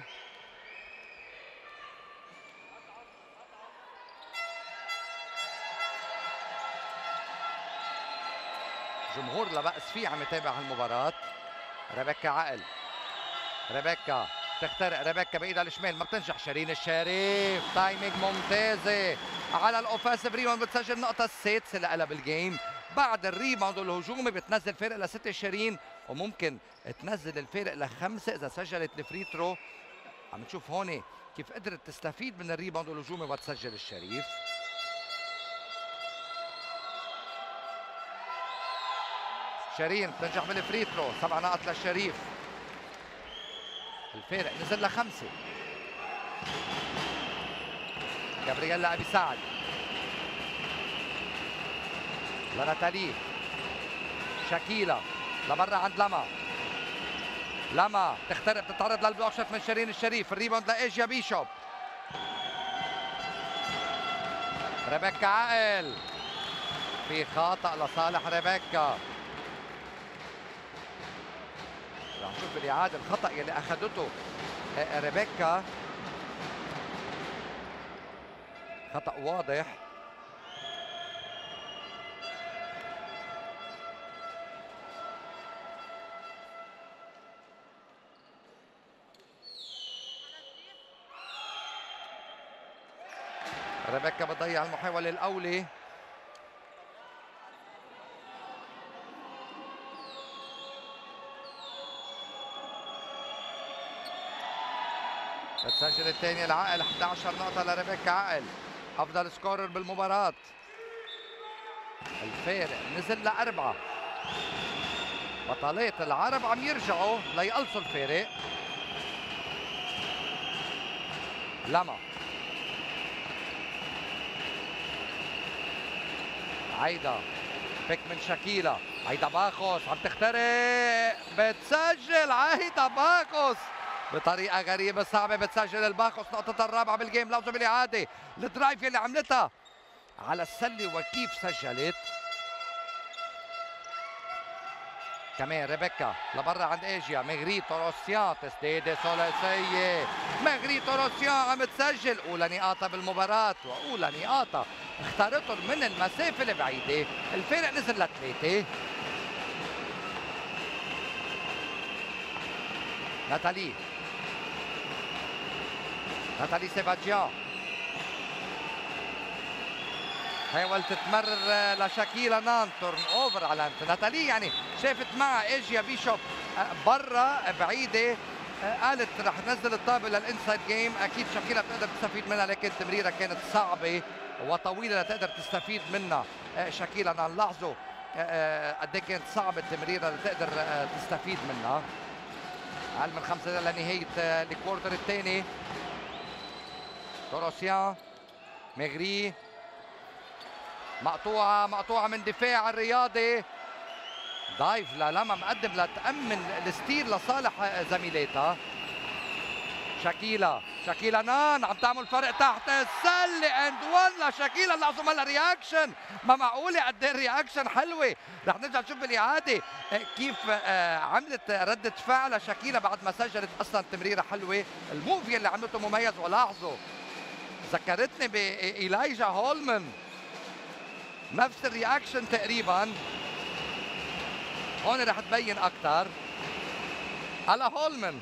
جمهور لا بأس فيه عم يتابع هالمباراة. ريبيكا عقل، ريبيكا تخترق، ريبيكا بايدها الشمال ما بتنجح. شيرين الشريف تايمينج ممتازة على الاوفنسيف ريباوند، بتسجل النقطة السادسة لها بالجيم. بعد الريباوند الهجومي بتنزل فارق لستة شيرين، وممكن تنزل الفارق لخمسة إذا سجلت الفري ثرو. عم نشوف هون كيف قدرت تستفيد من الريباوند الهجومي وتسجل الشريف. شيرين بتنجح بالفري ثرو، سبع نقط للشريف. الفارق نزل لخمسة. جابرييلا أبي سعد لناتالي، شاكيلا لبرا عند لما، لما تخترق بتتعرض للبلوك شوت من شيرين الشريف. الريباوند لايجيا بيشوب. ريبيكا عقل، في خطأ لصالح ريبيكا. رح نشوف الإعادة الخطأ يلي أخذته ريبيكا، خطأ واضح. ريبيكا بتضيع المحاولة الأولى. بتسجل الثانية العقل، إحدى عشرة نقطة لريبيكا عقل، أفضل سكورر بالمباراة. الفارق نزل لأربعة. بطلات العرب عم يرجعوا ليقلصوا الفارق. لما عايدة بيك من شاكيلا، عايدة باخوس عم تخترق، بتسجل عايدة باخوس بطريقة غريبة صعبة، بتسجل الباخوس نقطة الرابعة بالجيم. لوزة بالإعادة الدرايف اللي عملتها على السلة وكيف سجلت. كمان ريبيكا لبرا عند ايجيا، مغري توروسيان تسديدة ثلاثية، مغري توروسيان عم تسجل أولى نقاطها بالمباراة، وأولى نقاطها اختارتهم من المسافة البعيدة. الفارق نزل لثلاثة. ناتالي ناتالي سيفاجيان حاولت تمرر لشاكيلا نان، تورن اوفر على ناتالي، يعني شافت معها ايجيا بيشوب برا بعيده، قالت رح نزل الطابه للانسايد جيم. اكيد شاكيلا بتقدر تستفيد منها، لكن التمريره كانت صعبه وطويله لتقدر تستفيد منها شاكيلا نان. لاحظوا قد ايه كانت صعبه التمريره لتقدر تستفيد منها. اقل من خمسه لنهايه الكوارتر الثاني. توروسيان، مغري، مقطوعة مقطوعة من دفاع الرياضي. دايف للما مقدم لتأمن الستيل لصالح زميلاتها. شاكيلا شاكيلا نان عم تعمل فرق تحت السله اند ولا شاكيلا لازم هلا رياكشن. ما معقوله قد ايه الرياكشن حلوه. رح نرجع نشوف بالاعاده كيف عملت رده فعل شاكيلا بعد ما سجلت اصلا تمريره حلوه. الموفي اللي عملته مميز. ولاحظوا ذكرتني بإيلايجا هولمان نفس الرياكشن تقريبا. هون رح تبين اكثر على هولمان.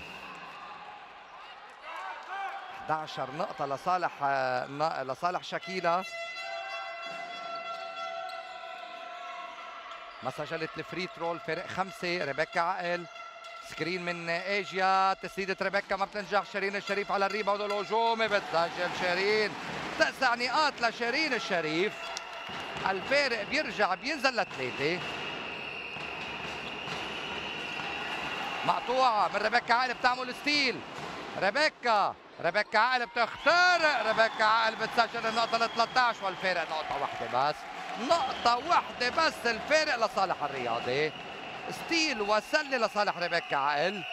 إحدى عشرة نقطة لصالح لصالح شاكيلا. ما سجلت الفري ثرو الفرق خمسة. ريبيكا عقل سكرين من ايجيا. تسديدة ريبيكا ما بتنجح. شيرين الشريف على الريباوند الهجومي بتسجل شيرين. تسع نقاط لشيرين الشريف. الفارق بيرجع بينزل لثلاثة. مقطوعة من ريبيكا عقل بتعمل ستيل. ريبيكا ريبيكا عقل بتخترق. ريبيكا عقل بتسجل النقطة ل ثلاثة عشر والفارق نقطة واحدة بس. نقطة واحدة بس الفارق لصالح الرياضي. ستيل وسلة لصالح ريبيكا عقل.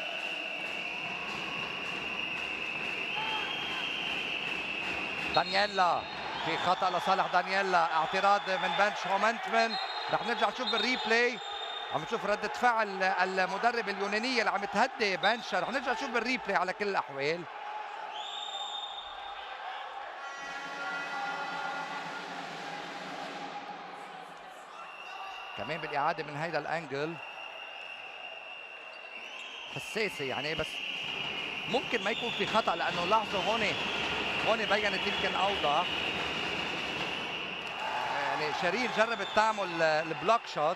دانييلا في خطأ لصالح دانييلا. اعتراض من بنش هومنتمن. رح نرجع نشوف بالريبلاي. عم نشوف ردة فعل المدرب اليونانية اللي عم تهدي بنش. رح نرجع نشوف بالريبلاي على كل الأحوال. كمان بالإعادة من هيدا الأنجل حساسة يعني، بس ممكن ما يكون في خطأ لأنه لاحظوا هون هون بينت يمكن أوضح. يعني شيرين جربت تعمل البلوك شوت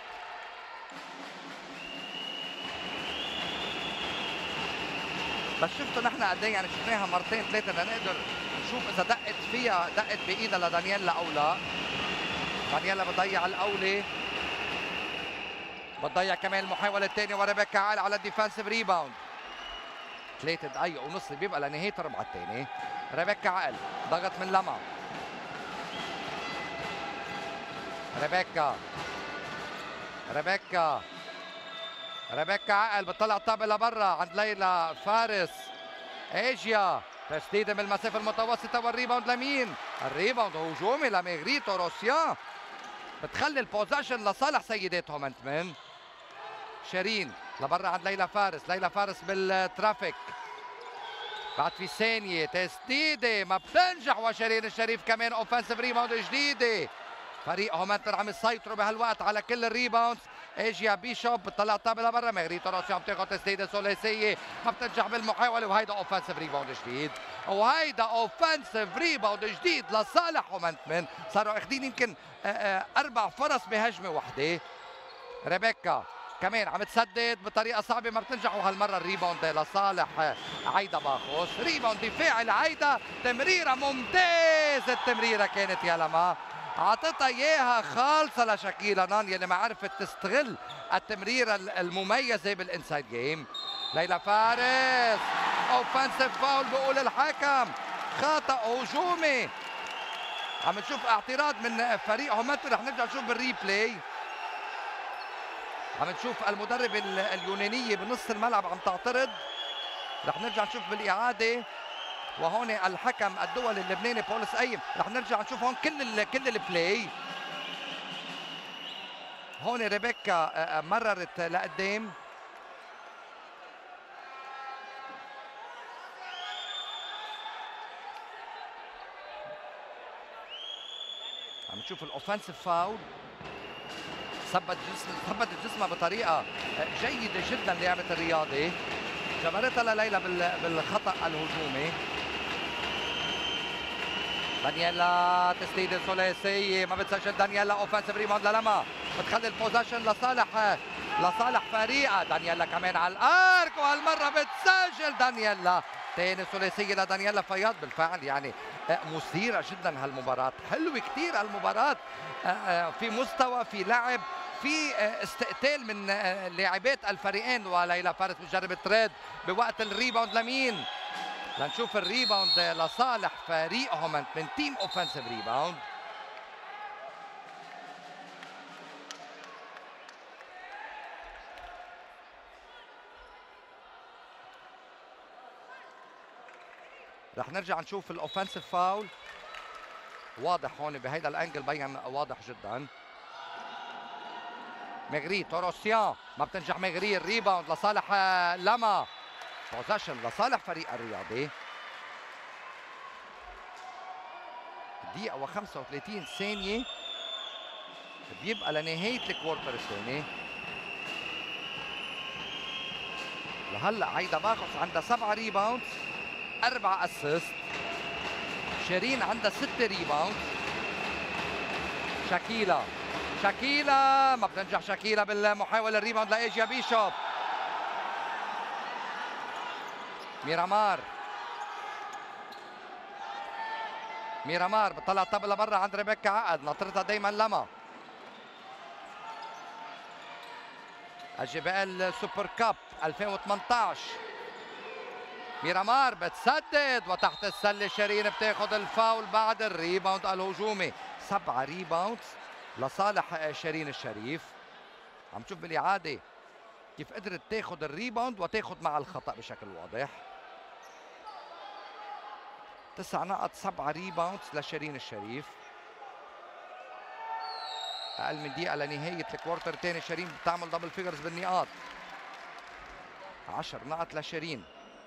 بس شفتوا نحن قد ايه يعني شفناها مرتين ثلاثة لنقدر نشوف إذا دقت فيها دقت بإيدها لدانييلا أو لا. دانييلا بتضيع الأولى. بتضيع كمان المحاولة الثانية وريبيكا عقل على الديفنسيف ريباوند. ثلاثة دقايق ونص بيبقى لنهاية الربع الثاني. ريبيكا عقل ضغط من لما. ريبيكا ريبيكا ريبيكا عقل بتطلع الطابة لبرا عند ليلى فارس. ايجيا تسديدة من المسافة المتوسطة والريباوند لمين؟ الريباوند هجومي لميغريتو روسيان. بتخلي البوزيشن لصالح سيدات هومنتمن. شيرين لبرا عند ليلى فارس. ليلى فارس بالترافيك. بعد في ثانية تسديدة ما بتنجح وشيرين الشريف كمان اوفنسيف ريباوند جديدة. فريق هومنتمن عم يسيطروا بهالوقت على كل الريباوندز. ايجيا بيشوب بتطلع الطابة لبرا. ميغريتو روسيان عم تاخذ تسديدة ثلاثية ما بتنجح بالمحاولة وهيدا اوفنسيف ريباوند جديد. وهيدا اوفنسيف ريباوند جديد لصالح هومنتمن. صاروا اخذين يمكن اربع فرص بهجمه وحده. ريبيكا كمان عم تسدد بطريقه صعبه ما بتنجح وهالمره الريباوند لصالح عايدا باخوس. ريباوند دفاعي لعايدا. تمريره ممتازه. التمريره كانت يا لما عطتها اياها خالصه لشاكيلا نان يلي ما عرفت تستغل التمريره المميزه بالانسايد جيم. ليلى فارس اوفنسيف فاول بقول الحكم. خطأ هجومي. عم نشوف اعتراض من فريق هومنتمن. رح نرجع نشوف بالريبلاي. عم نشوف المدرب اليونانية بنص الملعب عم تعترض. رح نرجع نشوف بالإعادة. وهون الحكم الدولي اللبناني بولس قيم. رح نرجع نشوف هون كل ال كل البلاي. هون ريبيكا مررت لقدام. عم نشوف الاوفنسيف فاول. ثبت جسم ثبت جسمها بطريقه جيده جدا لعبه الرياضي. جبرتها لليلى بالخطا الهجومي. دانييلا تسديده ثلاثيه ما بتسجل. دانييلا اوفنسيف ريباوند للما بتخلي البوزيشن لصالح لصالح فريقها. دانييلا كمان على الارك وهالمره بتسجل دانييلا. ثاني ثلاثيه لدانييلا فياض. بالفعل يعني مثيره جدا هالمباراه. حلوه كثير هالمباراه. في مستوى في لعب في استقتال من لاعبات الفريقين. وليلى فارس بتجرب تريد بوقت الريباوند لمين؟ لنشوف الريباوند لصالح فريق هومنتمن. تيم اوفنسيف ريباوند. رح نرجع نشوف الاوفنسيف فاول. واضح هون بهيدا الانجل بين واضح جدا. مغري توروسيان ما بتنجح مغري. الريباوند لصالح لما. بوزيشن لصالح فريق الرياضي. دقيقة وخمسة وثلاثين ثانية بيبقى لنهاية الكوارتر الثاني. لهلا عايدة باخص عندها سبعة ريباوند أربعة اسيست. شيرين عندها ستة ريباوند. شاكيلا شاكيلا ما بتنجح شاكيلا بالمحاولة. الريباوند لإيجيا بيشوب. ميرامار ميرامار بتطلع الطابة لبرا عند ريبيكا عقد. ناطرتها دايما لما. الجي بي ال سوبر كاب ألفين وثمانية عشر. ميرامار بتسدد وتحت السلة شيرين بتاخذ الفاول بعد الريباوند الهجومي. سبعة ريباوند لصالح شيرين الشريف. عم تشوف بالإعادة كيف قدرت تاخذ الريباوند وتاخذ مع الخطأ بشكل واضح. تسع نقط سبعة ريباوند لشيرين الشريف. أقل من دقيقة لنهاية الكوارتر الثاني. شيرين بتعمل دبل فيجرز بالنقاط. عشر نقط لشيرين.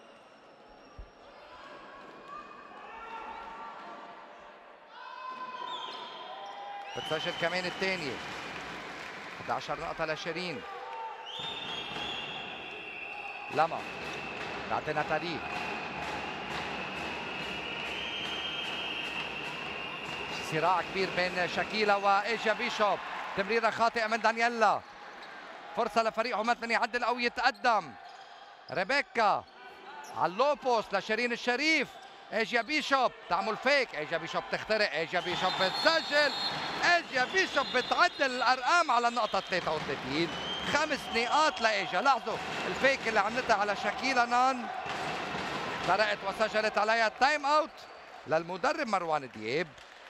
بتسجل كمان الثانية. إحدى عشرة نقطة لشيرين. لما بعطينا تاريخ. صراع كبير بين شاكيلا وايجيا بيشوب. تمريرة خاطئة من دانييلا. فرصة لفريق عمان من يعدل أو يتقدم. ريبيكا على اللو بوست لشيرين الشريف. ايجيا بيشوب تعمل فيك. ايجيا بيشوب تخترق. ايجيا بيشوب بتسجل. ايجيا بيشوب بتعدل الأرقام على النقطة ثلاثة وثلاثين. خمس نقاط لإيجيا. لاحظوا الفيك اللي عملتها على شاكيلا نان. اخترقت وسجلت عليها تايم اوت للمدرب مروان دياب.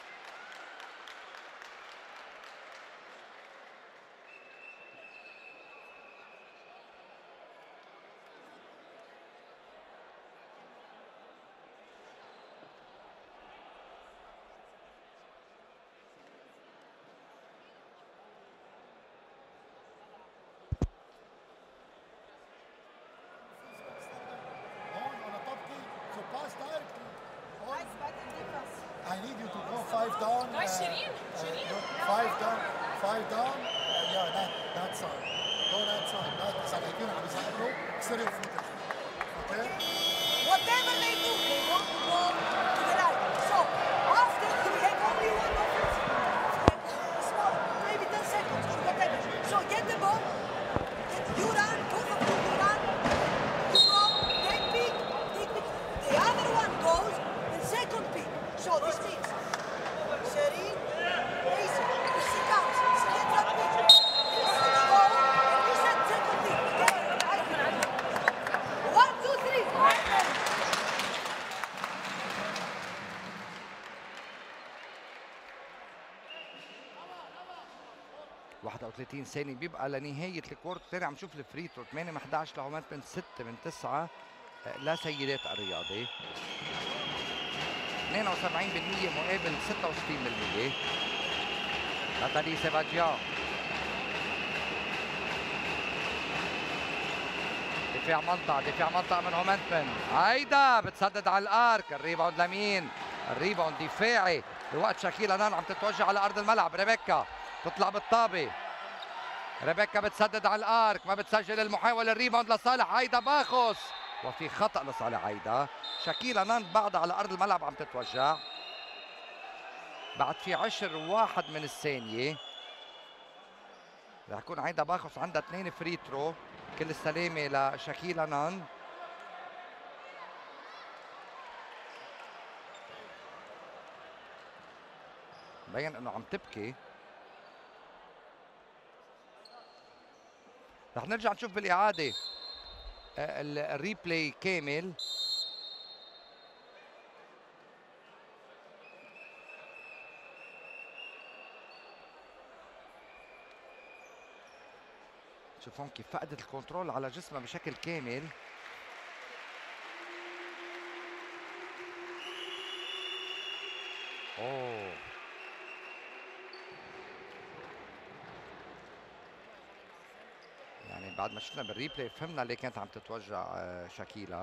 I need you to go five down. Uh, uh, five down, five down. Uh, yeah, that that side. Go that side. That side. I can have a exterior footage. Okay. Whatever they do, they want to go to the right. So after we have only one offense, small, maybe ten seconds or whatever. So get the ball. Get, you run. Both of you you run. You go. Take pick. Take pick. The other one goes in second pick. So this means Sherin, Mason, she counts, she gets that pick. This is goal, and this is second pick. Okay? One, two, three. واحد وثلاثين ثانية بيبقى لنهاية الكوارتر الثاني. عم نشوف الفري ثرو ثمانية من إحدى عشر لعمان من ستة من تسعة لسيدات الرياضي. اثنين وسبعين بالمئة مقابل ستة وستين بالمئة. ناتالي سيفاجيان. دفاع منطقة دفاع منطقة من هومنتمن. هيدا بتسدد على الارك. الريباوند لمين؟ الريباوند دفاعي بوقت شاكيلا نان عم تتوجه على ارض الملعب. ريبيكا تطلع بالطابة. ريبيكا بتسدد على الارك ما بتسجل المحاولة. الريباوند لصالح هيدا باخص وفي خطأ لصالح هيدا. شاكيلا نان بعدها على ارض الملعب عم تتوجع. بعد في عشر واحد من الثانية رح يكون عيدا باخص عندها اثنين فري ثرو. كل السلامة لشاكيلا نان. مبين انه عم تبكي. رح نرجع نشوف بالإعادة الريبلاي كامل. شوفون كيف فقدت الكنترول على جسمها بشكل كامل. بعد ما شفنا بالريبلاي فهمنا ليه كانت عم تتوجع شاكيلا.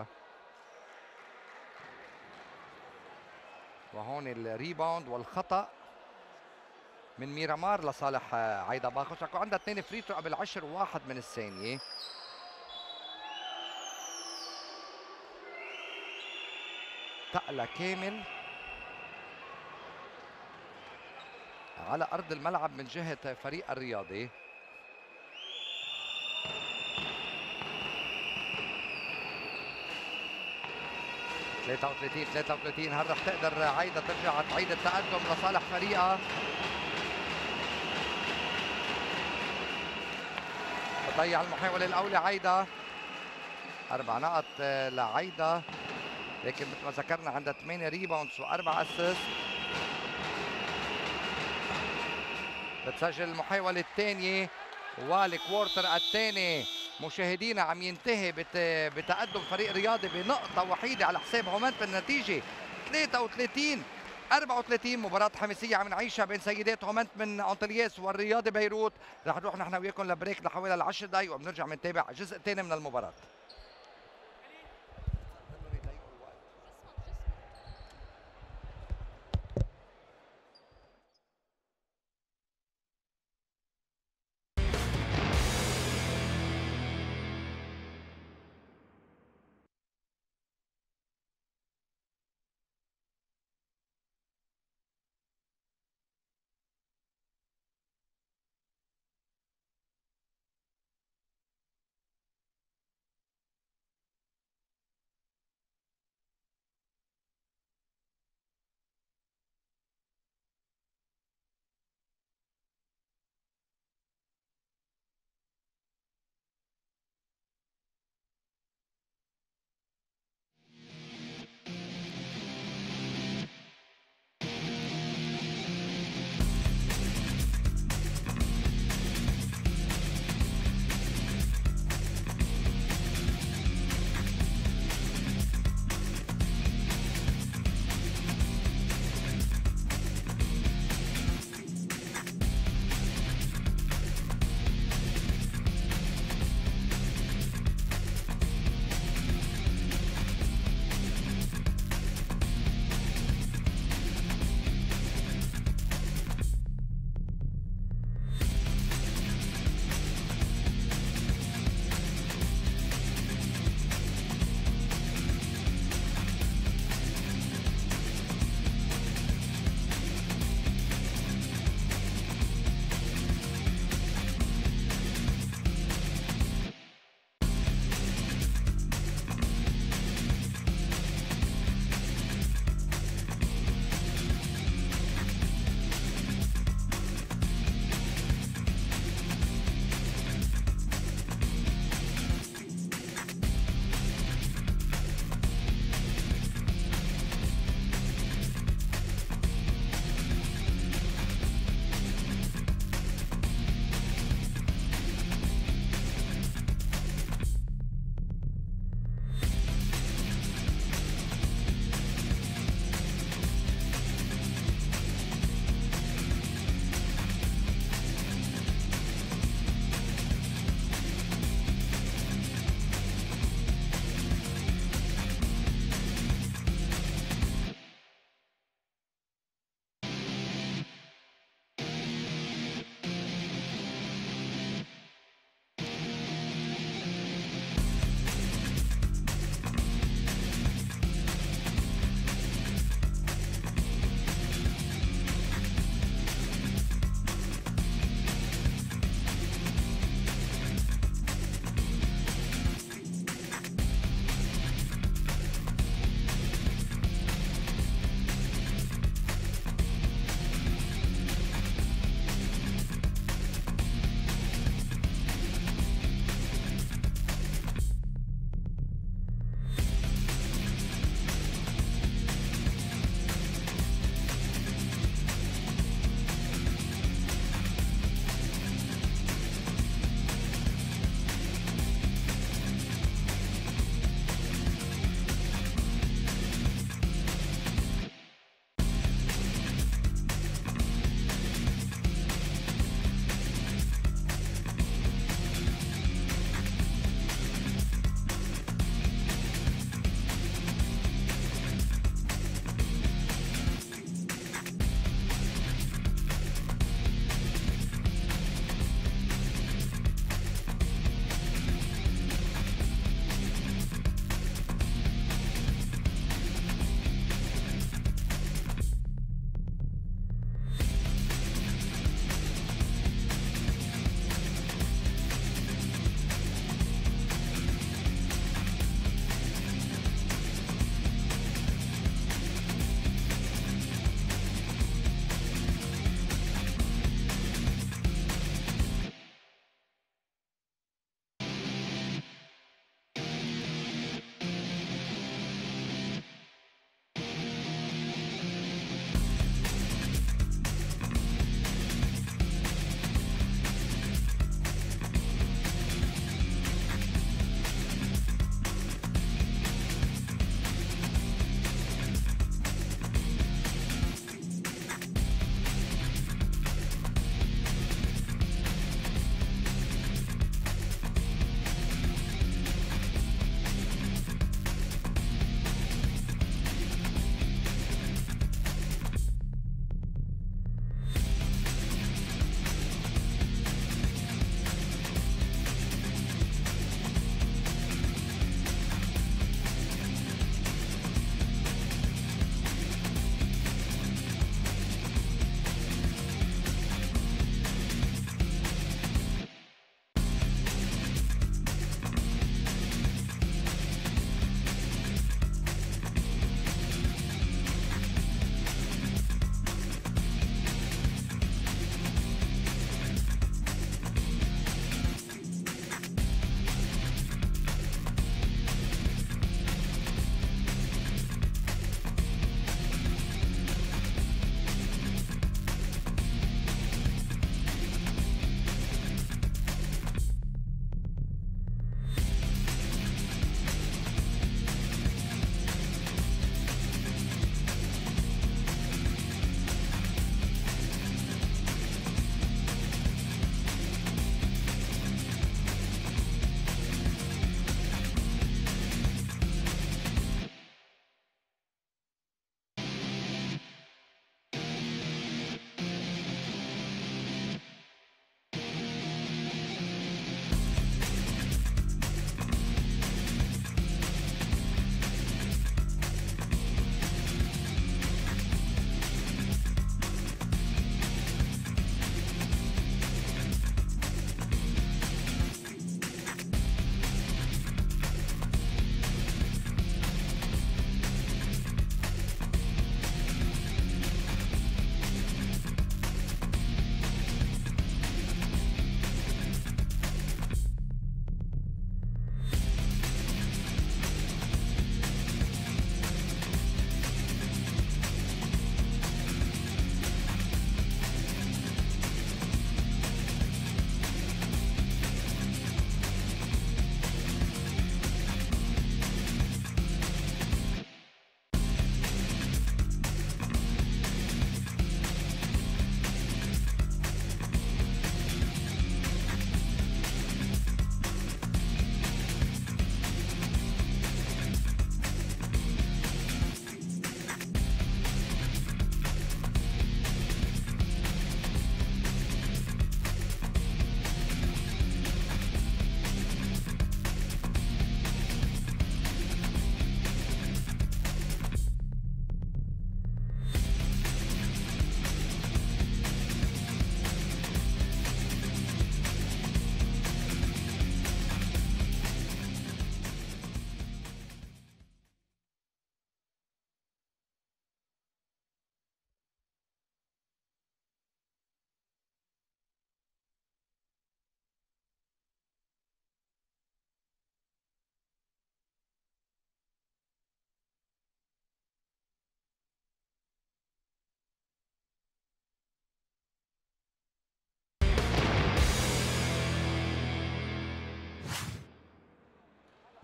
وهون الريباوند والخطأ من ميرامار لصالح عايدة باخوشك، وعندها اثنين فري ثرو قبل عشر واحد من الثانية. تقلة كامل على أرض الملعب من جهة فريق الرياضي. ثلاثة وثلاثين ثلاثة وثلاثين، هل رح تقدر عايدة ترجع تعيد التقدم لصالح فريقها؟ بتضيع المحاولة الأولى عايدة. أربع نقط لعايدة، لكن مثل ما ذكرنا عندها ثمانية ريباوندز وأربع أسيست. بتسجل المحاولة الثانية والكوارتر الثاني مشاهدينا عم ينتهي بتقدم فريق رياضي بنقطة وحيدة على حساب هومنت بالنتيجة ثلاثة وثلاثين أربعة وثلاثين. مباراة حماسية عم نعيشها بين سيدات هومنت من أنطلياس والرياضي بيروت. رح نروح نحن وياكم لبريك لحوالي العشر دقايق وبنرجع بنتابع جزء ثاني من المباراة.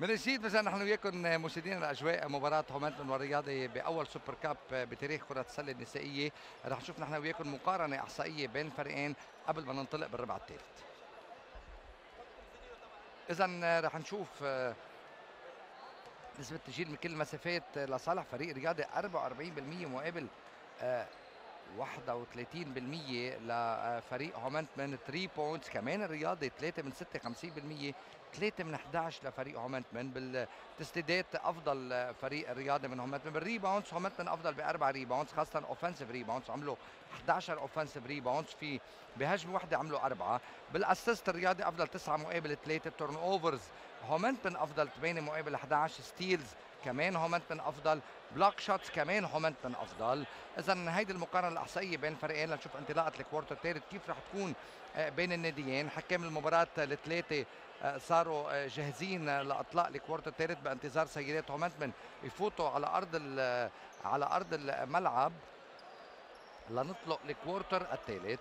من جديد بس نحن وياكم مشاهدينا الاجواء مباراه هومنتون والرياضي باول سوبر كاب بتاريخ كره السله النسائيه. رح نشوف نحن وياكم مقارنه احصائيه بين الفريقين قبل ما ننطلق بالربع الثالث. اذا رح نشوف نسبه تسجيل من كل المسافات لصالح فريق رياضي أربعة وأربعين بالمئة مقابل واحد وثلاثين بالمئة لفريق هومنتون. ثلاثة بوينتس كمان الرياضي ثلاثة من ستة خمسين بالمئة، ثلاثة من أحد عشر لفريق هومنتون. بالتسديدات افضل فريق الرياضي من هومنتون. بالريباوندز هومنتون افضل باربع ريباوندز خاصه اوفنسيف ريباوندز، عملوا أحد عشر اوفنسيف ريباوندز، في بهجمه واحده عملوا اربعه. بالاسيست الرياضي افضل تسعه مقابل ثلاثه. تورن اوفرز هومنتون افضل ثمانية مقابل أحد عشر. ستيلز كمان هومنتون افضل. بلوك شوتس كمان هومنتون افضل. اذا هيدي المقارنه الاحصائيه بين الفريقين لنشوف انطلاقه الكوارتر الثالث كيف رح تكون بين الناديين. حكام المباراه الثلاثه صاروا جاهزين لاطلاق الكوارتر الثالث بانتظار سيدات هومنتون يفوتوا على ارض على ارض الملعب لنطلق الكوارتر الثالث.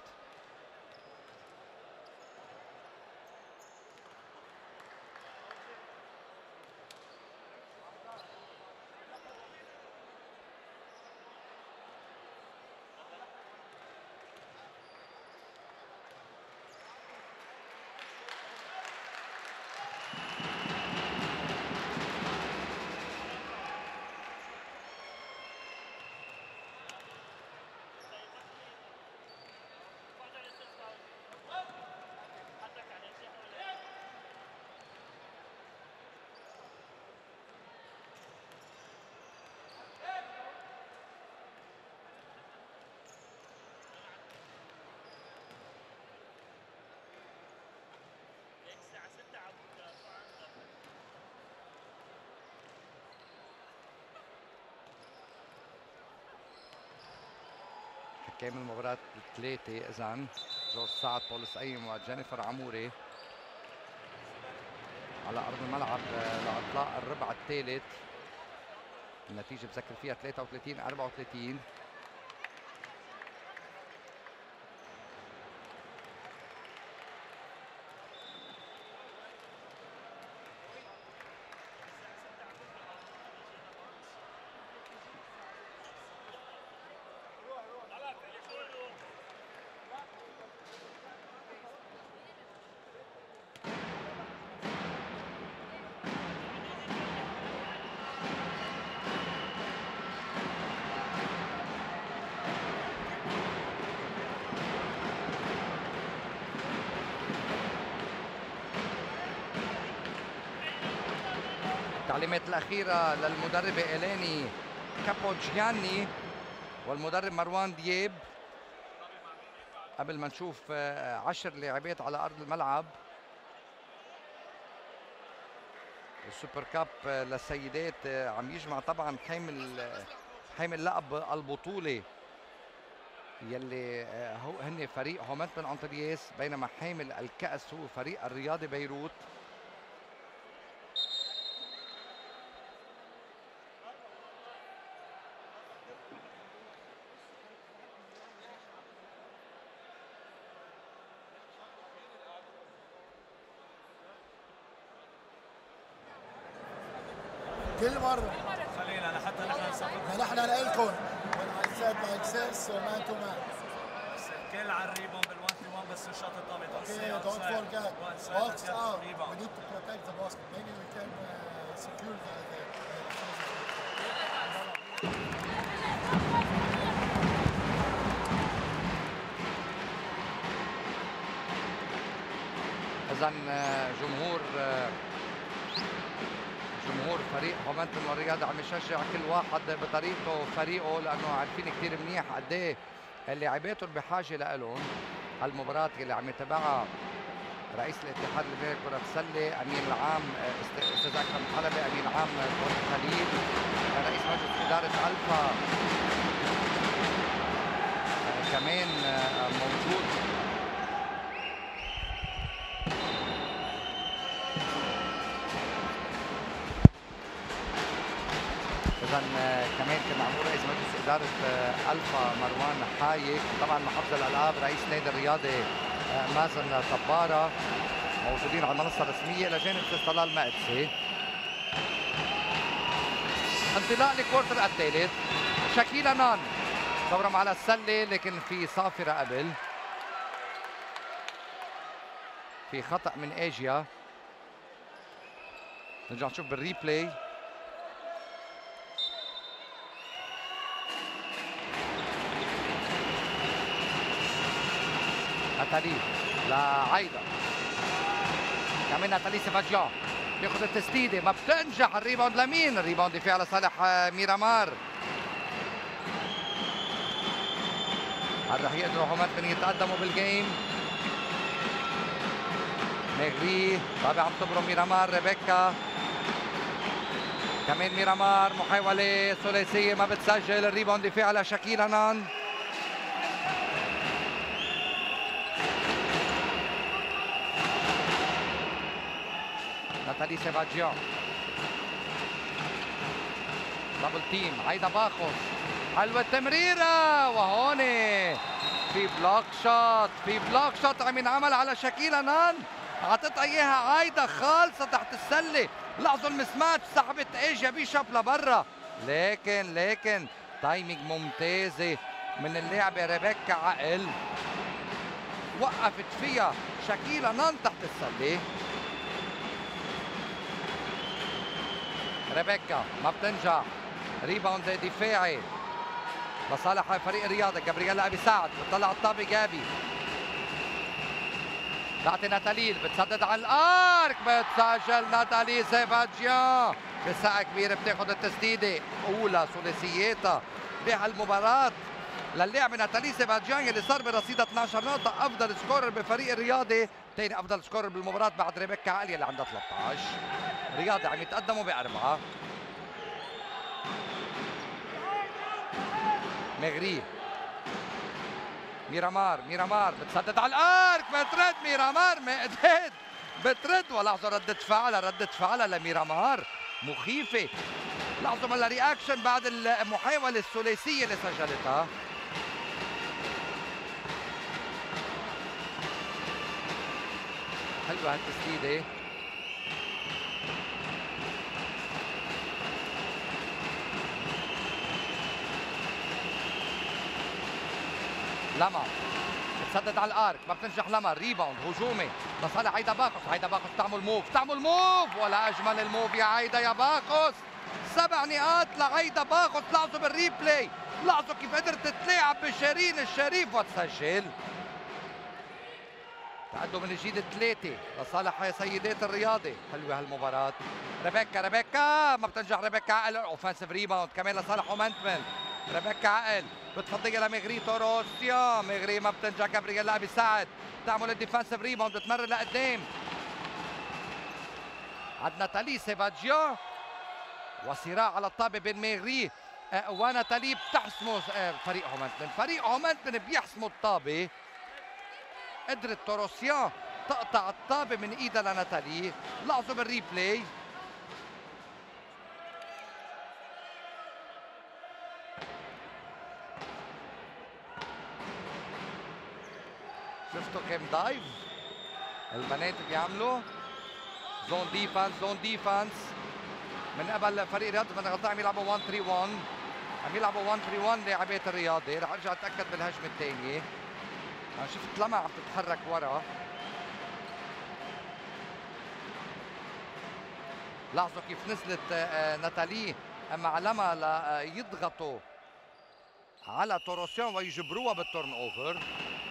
حكام المباراة الثلاثة إذن جورج سعد، بولس أيم وجينيفر عموري على أرض الملعب لإطلاق الربع الثالث. النتيجة بذكر فيها ثلاثة وثلاثين أربعة وثلاثين. التعليمات الأخيرة للمدربة إليني كابوجياني والمدرب مروان دياب قبل ما نشوف عشر لاعبات على أرض الملعب. السوبر كاب للسيدات عم يجمع طبعا حامل حامل لقب البطولة يلي هو هن فريق هومنتون أنطرياس، بينما حامل الكأس هو فريق الرياضي بيروت. كل مرة خلينا لحتى نحن نصفق. نحن نقلكم when I said like this so man to man. كل على الريبون بالواحد تو واحد بس الشوط الطابي. Okay, don't forget. Box out. We need to protect the basket. Maybe we can uh, secure the, the, إذن جمهور جمهور فريق هومنتون والرياضي عم يشجع كل واحد بطريقته فريقه، لانه عارفين كثير منيح قد ايه اللاعباتهم بحاجه لهم. هالمباراه اللي عم يتابعها رئيس الاتحاد اللبناني لكره السله، امين العام استاذ اكرم حلبي، امين العام كره خليل، رئيس مجلس اداره الفا كمان موجود. اذا كمان كان معمول رئيس مجلس اداره الفا مروان حايك، طبعا محافظ الالعاب رئيس نادي الرياضي مازن طباره موجودين على المنصه الرسميه، الى جانب استاذ طلال مقدسي. انطلاق الكوارتر الثالث. شاكيلا نان دورهم على السله لكن في صافره قبل، في خطا من ايجيا. نرجع نشوف بالريبلاي. ناتالي لعايدة، كمان ناتالي سيفاجيان بياخذ التسديده ما بتنجح. الريباوند لمين؟ الريباوند دفاع لصالح ميرامار. هل رح يقدروا هومنتن يتقدموا بالجيم؟ ميغري طابع عم تبرم ميرامار. ريبيكا كمان ميرامار، محاولة ثلاثية ما بتسجل. الريباوند دفاع لشاكيلا نان. ناتالي سيفاجيان دبل تيم. عايدة باخوس، حلوة التمريرة، وهون في بلوك شوت، في بلوك شوت عم ينعمل على شاكيلا نان. عطتها اياها عايدة خالصة تحت السلة. لاحظوا المسمات، سحبت ايجيا بيشوب لبرا، لكن لكن تايمينج ممتازة من اللاعبة ريبيكا عقل، وقفت فيها شاكيلا نان تحت السلة. ريبيكا ما بتنجح. ريباوند دفاعي لصالح فريق الرياضة. جابرييلا أبي سعد بتطلع الطابة. جابي تعطي ناتالي بتسدد على الارك، بتسجل ناتالي سيفاجيان بساعة كبيرة. بتاخذ التسديدة أولى ثلاثياتها بهالمباراة للاعب ناتالي سيفاجيان اللي صار برصيدها اثنعش نقطة. أفضل سكورر بفريق الرياضة، ثاني أفضل سكورر بالمباراة بعد ريبيكا عالية اللي عندها ثلاثة عشر. الرياضة عم يتقدموا بأربعة. مغري ميرامار، ميرامار بتسدد على الارك، بترد ميرامار مقدد بترد. ولاحظوا ردة فعلها، ردة فعلها لميرامار مخيفة. لاحظوا من الرياكشن بعد المحاولة الثلاثية اللي سجلتها. حلوة هالتسديدة. لما بتسدد على الارك ما بتنجح. لما ريباوند هجومي لصالح عايدة باخوس. عايدة باخوس تعمل موف، تعمل موف، ولا اجمل الموف يا عايدة يا باخوس. سبع نقاط لعايدة باخوس. لاحظوا بالريبلاي، لاحظوا كيف قدرت تلاعب بشيرين الشريف وتسجل. تقدم من جديد ثلاثة لصالح سيدات الرياضة. حلوة هالمباراة. ريبيكا ريبيكا ما بتنجح. ريبيكا عقل اوفنسيف ريباوند كمان لصالح هومنتمن. ريبيكا عقل بتفضيها لمغري توروسيان. مغري ما بتنجح. جابرييلا أبي سعد تعمل الديفنسيف ريباوند، بتمرر لقدام. عند ناتالي سيفاجيان وصراع على الطابة بين مغري وناتالي. بتحسموا فريق هومنتمن، فريق هومنتمن بيحسموا الطابة. قدرت توروسيان تقطع الطابة من ايدها لناتالي. لاحظوا بالريبلاي، شفتوا كم دايف البنات بيعملوا زون ديفنس. زون ديفنس من قبل فريق الرياضة. من غلطان عم يلعبوا واحد ثلاثة واحد، عم يلعبوا واحد ثلاثة واحد لاعبات الرياضة. رح ارجع اتاكد بالهجمة الثانية. انا شفت لما عم تتحرك ورا. لاحظوا كيف نزلت ناتالي مع لما ليضغطوا على توروسيان ويجبروها بالتورن اوفر.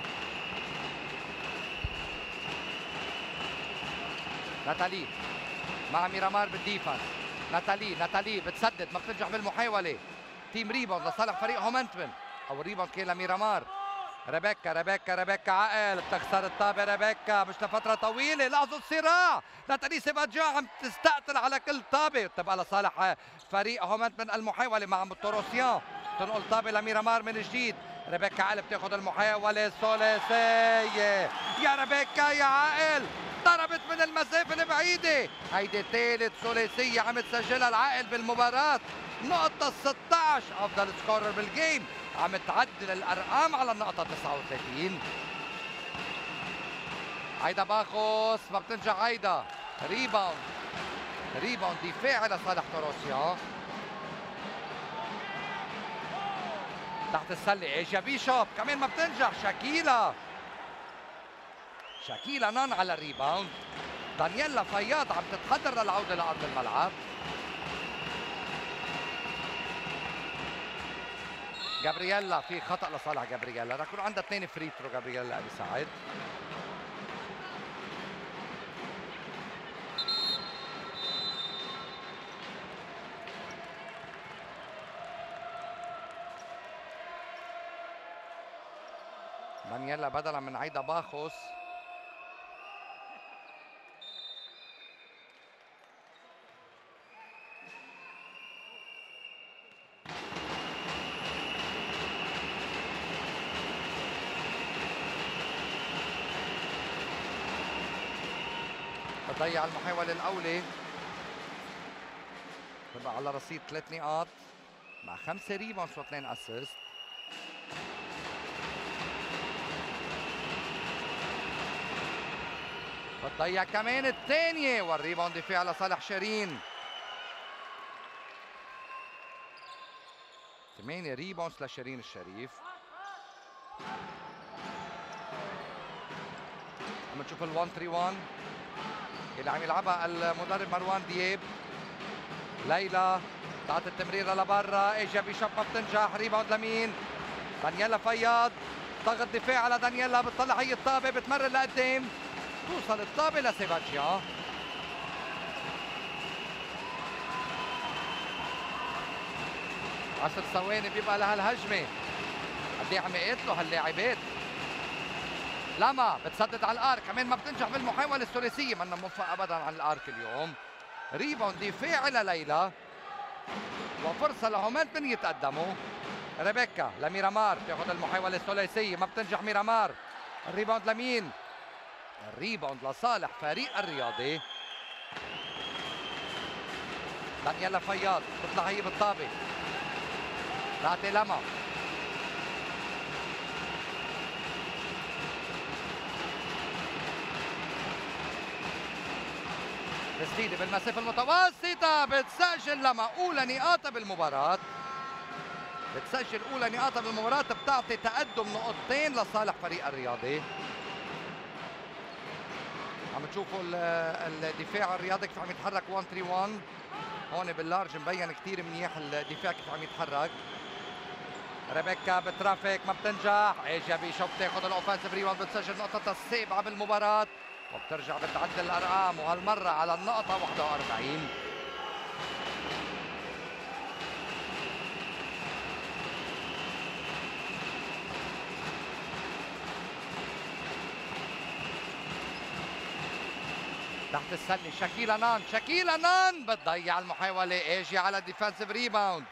ناتالي مع ميرامار بالديفنس. ناتالي ناتالي بتسدد ما بتنجح بالمحاولة. تيم ريباوند لصالح فريق هومنتمن، او الريباوند كان لميرامار. ريبيكا ريبيكا ريبيكا عقل بتخسر الطابة. ريبيكا مش لفترة طويلة. لاحظوا الصراع، ناتالي سيفاجيان عم تستقتل على كل طابة. تبقى لصالح فريق هومنتمن المحاولة مع توروسيان. تنقل طابة لميرامار من جديد. ريبيكا عقل بتاخذ المحاولة الثلاثية. يا ريبيكا يا عقل ضربت من المسافة البعيدة. هيدي ثالث ثلاثية عم تسجلها العقل بالمباراة. نقطة ستة عشر، أفضل سكورر بالجيم. عم تعدل الأرقام على النقطة تسعة وثلاثين. عايدة باخوس ما بتنجح. عايدة ريباوند ريباوند دفاعي لصالح توروسيان. تحت السله ايجيا بيشوب كمان ما بتنجح. شاكيلا شاكيلا نان على الريباوند. دانييلا فياض عم تتحضر للعوده لارض الملعب. جابرييلا في خطا لصالح جابرييلا، رح يكون عندها اثنين فري ثرو جابرييلا ابي سعد. دانييلا بدلا من عايده باخوس بتضيع المحاولة الأولى، بتبقى على رصيد ثلاث نقاط مع خمسة ريباوندز واثنين اسيست. بتضيع كمان الثانية والريباوند دفاع لصالح شيرين. ثمانية ريباوندز لشيرين الشريف. عم نشوف ال واحد ثلاثة واحد اللي عم يلعبها المدرب مروان دياب. ليلى تعطي التمريره لبرا، اجا بيشوب ما بتنجح. ريباوند لمين؟ دانييلا فياض. ضغط دفاع على دانييلا، بتطلع هي الطابه، بتمرر لقدام، توصل الطابه لسيباتشيان. عشر ثواني بيبقى لها الهجمه. قد ايه عم يقتلوا هاللاعبات. لما بتسدد على الارك، كمان ما بتنجح بالمحاوله الثلاثيه، منا موفق ابدا على الارك اليوم. ريباوند دفاعي لليلى وفرصه لعمان من يتقدموا. ريبيكا لميرامار بتاخذ المحاوله الثلاثيه، ما بتنجح ميرامار. الريباوند لمين؟ الريباوند لصالح فريق الرياضي. دانييلا فياض بتطلع هي بالطابه، تعطي لما، تسديده بالمسافه المتوسطه، بتسجل لما اولى نقاطها بالمباراه. بتسجل اولى نقاطها بالمباراه، بتعطي تقدم نقطتين لصالح فريق الرياضي. عم تشوفوا الدفاع الرياضي كيف عم يتحرك واحد ثلاثة واحد. هون باللارج مبين كثير منيح الدفاع كيف عم يتحرك. ريبيكا بترافيك ما بتنجح. ايجا بيشوب بتاخذ الاوفنسيف ريباوند، بتسجل نقطتها السابعه بالمباراه وبترجع بتعدل الارقام، وهالمره على النقطه واحد وأربعين. تحت السله شاكيلا نان، شاكيلا نان بتضيع المحاوله. ايجي على الديفنسيف ريباوند.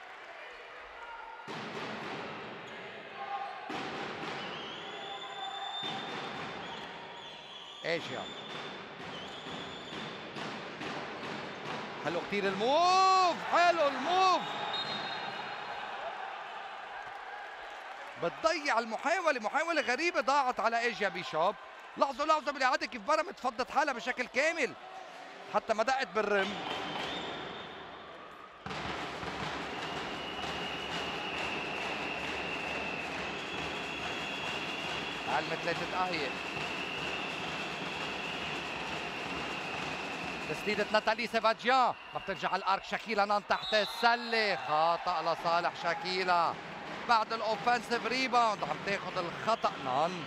ايجيا حلو كتير الموف، حلو الموف. بتضيع المحاولة، محاولة غريبة ضاعت على ايجيا بيشوب. لاحظوا لاحظوا بالإعادة كيف برمت فضت حالها بشكل كامل حتى ما دقت بالرم. علمت ثلاث دقايق. تسديدة ناتالي سيفادجيان ما بترجع على الارك. شاكيلا نان تحت السلة، خطأ لصالح شاكيلا بعد الاوفنسيف ريباوند. عم تاخذ الخطأ نان.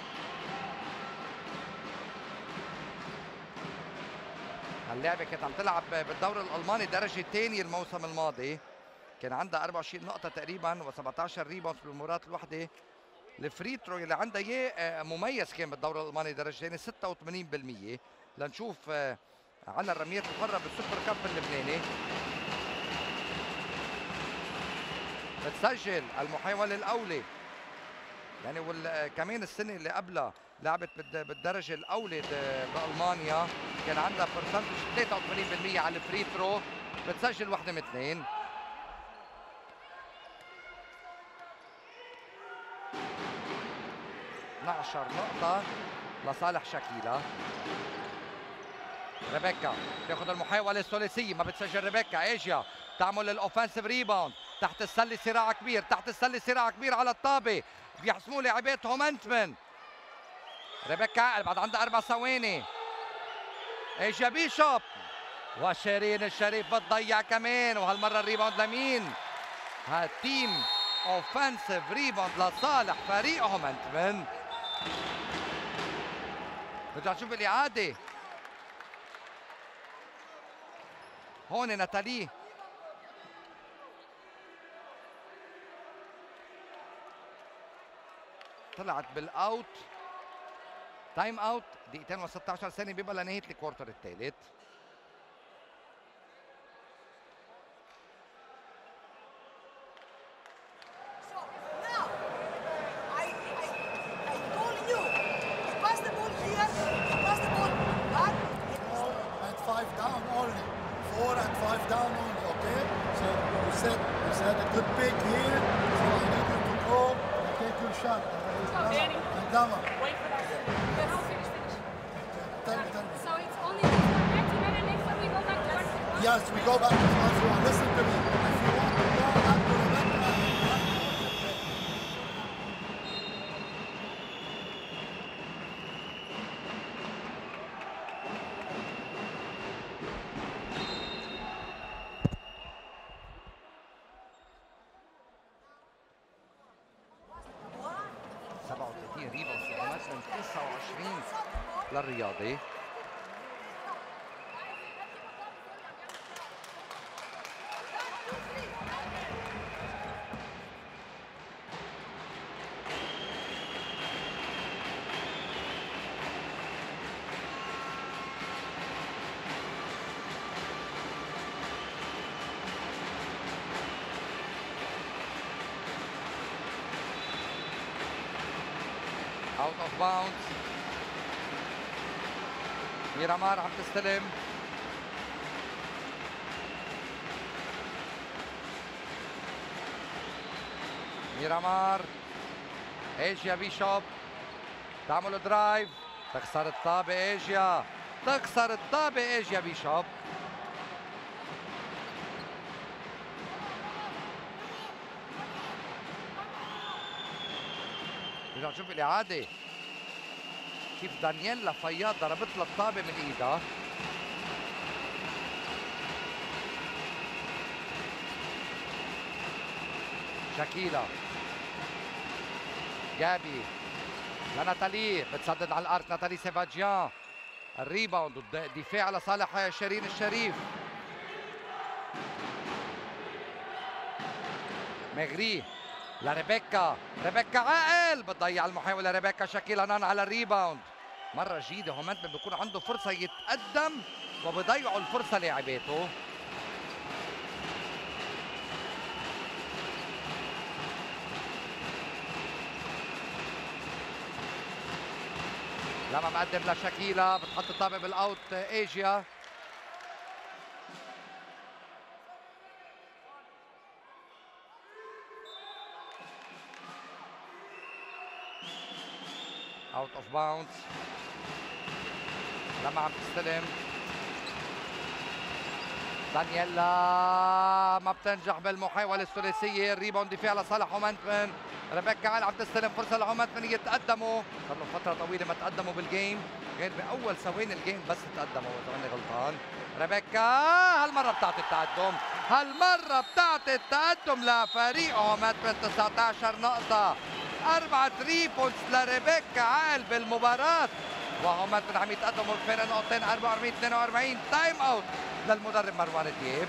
هاللعبة كانت عم تلعب بالدوري الألماني درجة الثانية الموسم الماضي، كان عندها أربعة وعشرين نقطة تقريبا و17 ريباوند بالمباراة الوحدة. الفري ثرو اللي عندها اياه مميز كان بالدوري الألماني درجة ثانية ستة وثمانين بالمية. لنشوف على الرميات الحرة بالسوبر كاب اللبناني. بتسجل المحاولة الأولى يعني، وكمان السنة اللي قبلها لعبت بالدرجة الأولى بألمانيا، كان عندها برسنتج ثلاثة وثمانين بالمية على الفري ثرو. بتسجل واحدة من اثنين. اثنعش نقطة لصالح شاكيلا. ريبيكا تاخذ المحاولة الثلاثية، ما بتسجل ريبيكا. ايجيا تعمل الاوفنسيف ريباوند، تحت السله صراع كبير، تحت السله صراع كبير على الطابه، بيحسموا لاعبات هومنتمن. ريبيكا عقل بعد عندها اربع ثواني. اجا بيشوب وشيرين الشريف بتضيع كمان، وهالمره الريباوند لمين؟ هالتيم اوفنسيف ريباوند لصالح فريق هومنتمن. رجع نشوف الاعاده. هون ناتالي طلعت بالاوت. تايم اوت دقيقتين و16 ثانيه بيبقى لنهايه الكوارتر الثالث. Yes, we go back to Joshua. Listen to me. If you want to go back to Rebecca, سبعة وثلاثين ريباوند ومثلا تسعة وعشرين للرياضي. اوت اوف باوندز. ميرامار عم تستلم. ميرامار ايجيا بيشوب تعمل درايف، تكسر الطابه ايجيا، تكسر الطابه ايجيا بيشوب. رجع نشوف الإعادة كيف دانييلا فياض ضربت لها الطابة من إيدها. شاكيلا جابي لناتالي بتسدد على الأرض. ناتالي سيفاجيان الريباوند والدفاع لصالح شيرين الشريف. مغري لريبيكا، ريبيكا عاقل بتضيع المحاولة. ريبيكا شاكيلا نان على الريباوند. مرة جديدة هومنتمن بيكون عنده فرصة يتقدم وبيضيعوا الفرصة لاعباته. لما مقدم لشاكيلا بتحط الطابة بالاوت ايجيا. اوت اوف باوندز. لما عم تستلم دانييلا ما بتنجح بالمحاولة الثلاثية. الريباوند دفاع لصالح هومنتمن. ريبيكا عال عم تستلم فرصة لهومنتمن يتقدموا. صار لهم فترة طويلة ما تقدموا بالجيم، غير بأول ثواني الجيم بس تقدموا إذا ماني غلطان. ريبيكا هالمرة بتعطي التقدم، هالمرة بتعطي التقدم لفريق هومنتمن. تسعة عشر نقطة، أربعة ثري بوينتس لريبيكا عال بالمباراة، وهومنتمن عم يتقدموا بفارق نقطتين أربعة وأربعين اثنين وأربعين. تايم اوت للمدرب مروان دياب.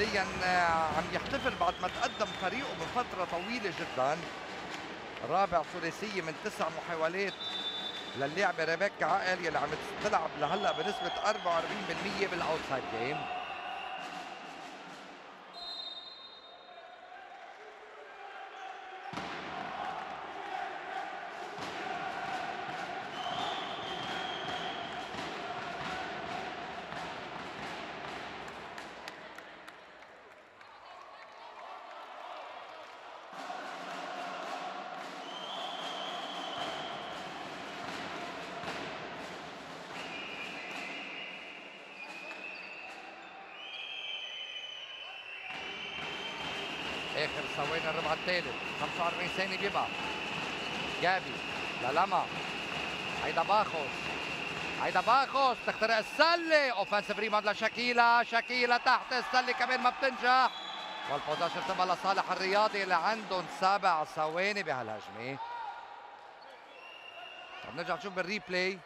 فعليا عم يحتفل بعد ما تقدم فريقه بفترة طويلة جدا. رابع ثلاثية من تسع محاولات للعبة ريبيكا عقل يلي عم تلعب لهلا بنسبة أربعة وأربعين بالمية بالاوتسايد جيم. اخر ثواني الربع الثالث، خمسة وأربعين ثانية بيبقى. جابي للما، هيدا باخوس، هيدا باخوس تخترق السلة، اوفنسيف ريباوند لشاكيلا، شاكيلا تحت السلة كمان ما بتنجح، والبوزيشن تبقى لصالح الرياضي اللي عندهم سبع ثواني بهالهجمة. طب نرجع نشوف بالريبلاي.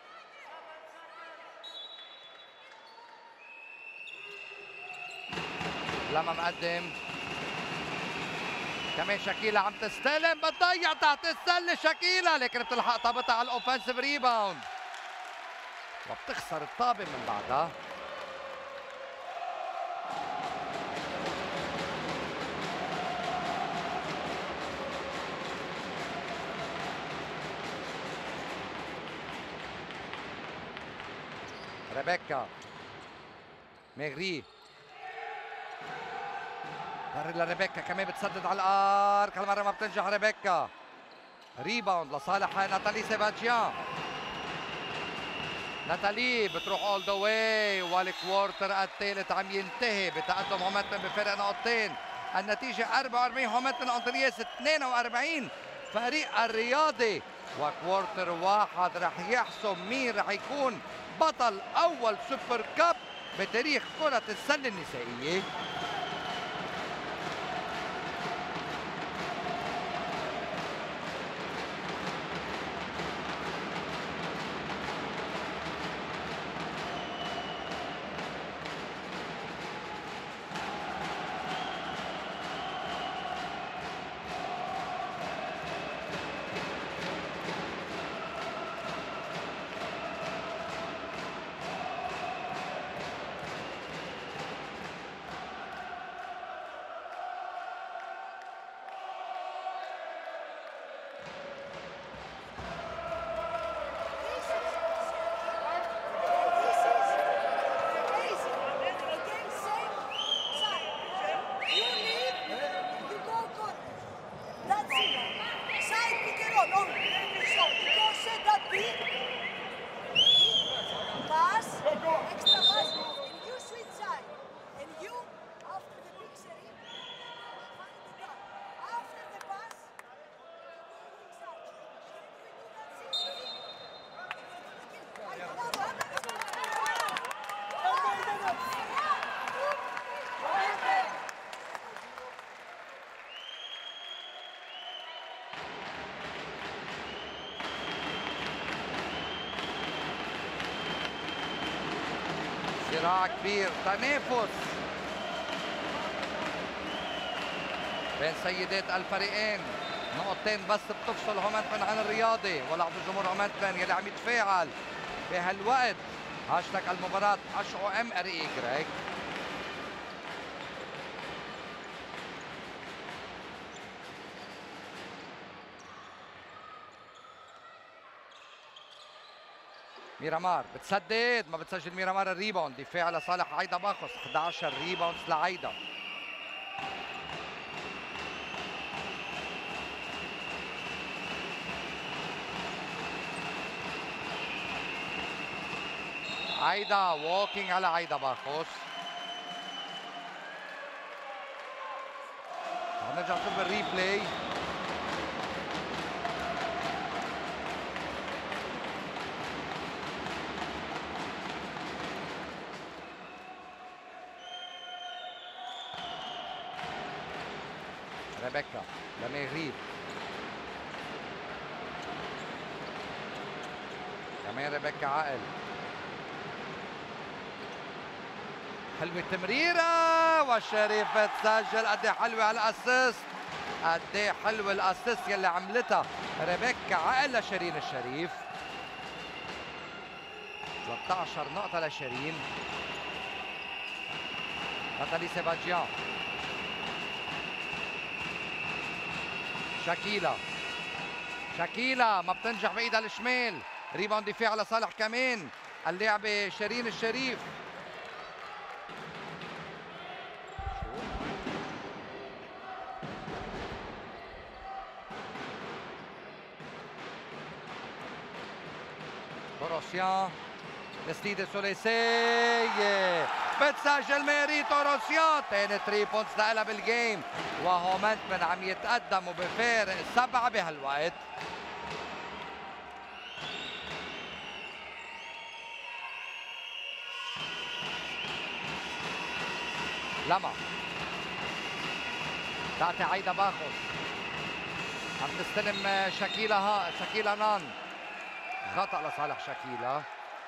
لما مقدم كمان شاكيلا عم تستلم، بتضيع تحت السله شاكيلا، لكن بتلحق طابتها على الاوفنسيف ريباوند وبتخسر الطابه من بعدها. ريبيكا ميغري مرة لريبيكا كمان بتسدد على الارك، هالمرة ما بتنجح ريبيكا. ريباوند لصالح ناتالي سيباتيان. ناتالي بتروح اول ذا واي، والكوارتر الثالث عم ينتهي بتقدم هومنتون بفرق نقطتين. النتيجة أربعة وأربعين هومنتون أندرياس اثنين وأربعين فريق الرياضي، وكوارتر واحد رح يحسم مين رح يكون بطل أول سوبر كاب بتاريخ كرة السلة النسائية. صراع كبير، تنافس بين سيدات الفريقين. نقطتين بس بتفصل هومنتون عن الرياضي، ولعب الجمهور هومنتون يلي عم يتفاعل بهالوقت. هاشتاج المباراة اتش او ام ار اي جريك. ميرامار بتسدد، ما بتسجل ميرامار الريباوند. دفاع لصالح عايدا باخوس، احد عشر ريباوند لعايدا. عايدا ووكينج على عايدا باخوس. هنرجع نشوف الريبلاي. ريبيكا لميغريب، كمان ريبيكا عقل، حلوة التمريرة والشريف بتسجل. قد ايه حلوه هالاسيست، قد ايه حلوه الاسيست يلي عملتها ريبيكا عقل لشيرين الشريف. ثلاثة عشر نقطة لشيرين. ناتالي سيباجيان، شاكيلا شاكيلا ما بتنجح بايدها الشمال. ريباوند دفاع على صالح كمان اللاعبة شيرين الشريف. توروسيان تسديدة ثلاثية بتسجل ميري توروسيان. ثاني ثري بوينتس لها بالجيم، وهومنتمن عم يتقدموا بفارق سبعة بهالوقت. لما تعطي عايدة باخوس، عم تستلم شاكيلا ها شاكيلا نان. خطأ لصالح شاكيلا.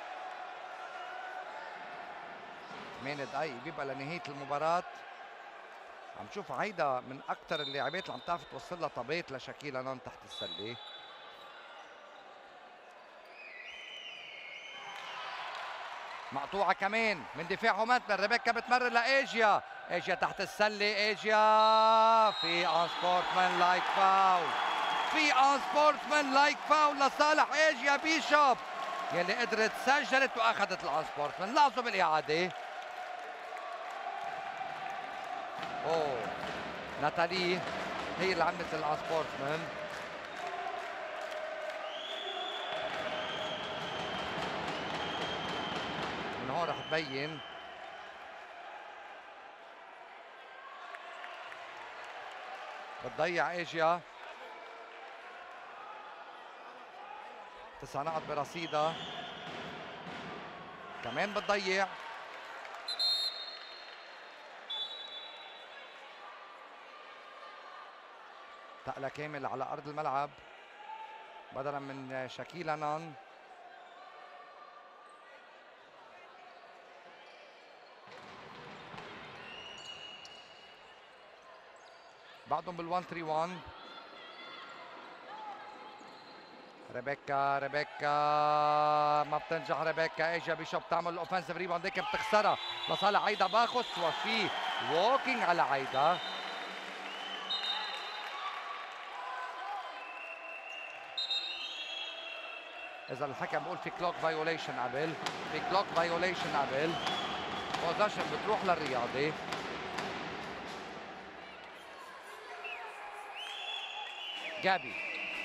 ثمانية دقايق بيبقى لنهاية المباراة. عم شوف عايدة من أكثر اللاعبات اللي عم تعرف توصل لها طبيت لشاكيلا نان تحت السلة. مقطوعة كمان من دفاع هومنتمن. ريبيكا بتمرر لإيجيا، إيجيا تحت السلة. إيجيا في أون سبورتمان لايك فاول، في أون سبورتمان لايك فاول لصالح إيجيا بيشوب يلي قدرت سجلت وأخذت الأون سبورتمان. لاحظوا بالإعادة. أوه ناتالي هي اللي عملت الأون سبورتمان. من هون رح تبين بتضيع إيجيا. تسع نقط برصيدها، كمان بتضيع. تقلة كامل على أرض الملعب بدلا من شاكيلا نان. بعدهم بال واحد ثلاثة واحد. ريبيكا ريبيكا ما بتنجح. ريبيكا ايجا بيشوب تعمل الاوفنسيف ريباوند، هيك بتخسرها لصالح عايدة باخوس، وفي ووكينج على عايدة. إذا الحكم بقول في كلوك فايوليشن قبل، في كلوك فايوليشن قبل، بوزيشن بتروح للرياضي. جابي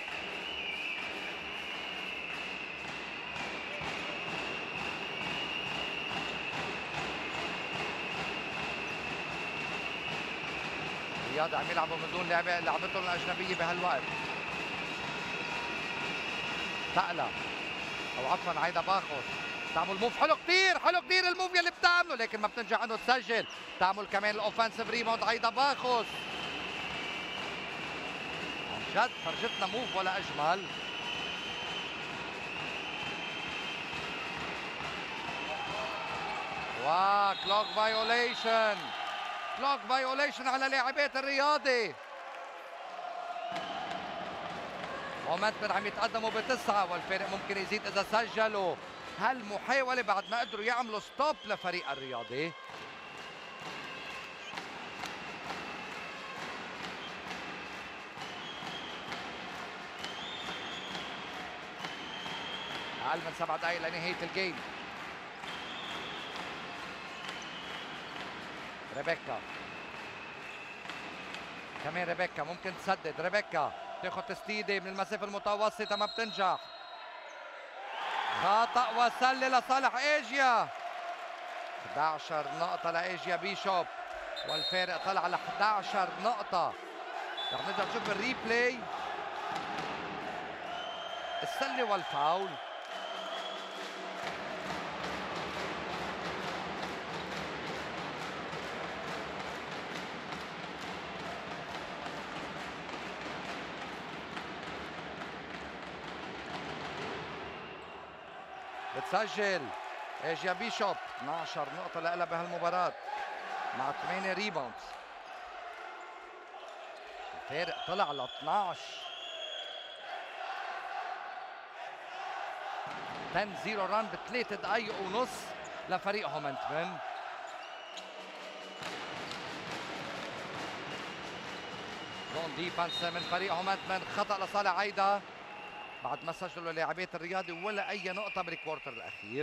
رياض عم يلعبوا من دون لعبه لعبتهم الاجنبيه بهالوقت. تقلة او عفوا عايدة باخوس تعمل موف حلو كثير، حلو كثير الموف يلي بتعمله، لكن ما بتنجح انه تسجل. تعمل كمان الاوفنسيف ريباوند عايدة باخوس. عن جد فرجتنا موف ولا اجمل. وكلوك فايوليشن، كلوك فايوليشن على لاعبات الرياضي. هومنتمن عم يتقدموا بتسعة والفارق ممكن يزيد اذا سجلوا هالمحاولة بعد ما قدروا يعملوا ستوب لفريق الرياضي. أقل من سبع دقائق لنهاية الجيم. ريبيكا كمان، ريبيكا ممكن تسدد. ريبيكا تاخذ تسديده من المسافه المتوسطه ما بتنجح. خطأ وسله لصالح ايجيا. احد عشر نقطة لايجيا بيشوب والفارق طلع ل احد عشر نقطة. رح نرجع نشوف الريبلاي. السله والفاول. بتسجل ايجيا بيشوب اثنعش نقطة لها بهالمباراة. مع ثمانية ريباوندز. الفارق طلع ل اثنعش. عشرة صفر ران بثلاث دقايق ونص لفريق هومنتمن. زون ديفنس من فريق هومنتمن، خطأ لصالح عايدة بعد ما سجلوا لاعبات الرياضي ولا أي نقطة بالكوارتر الأخير.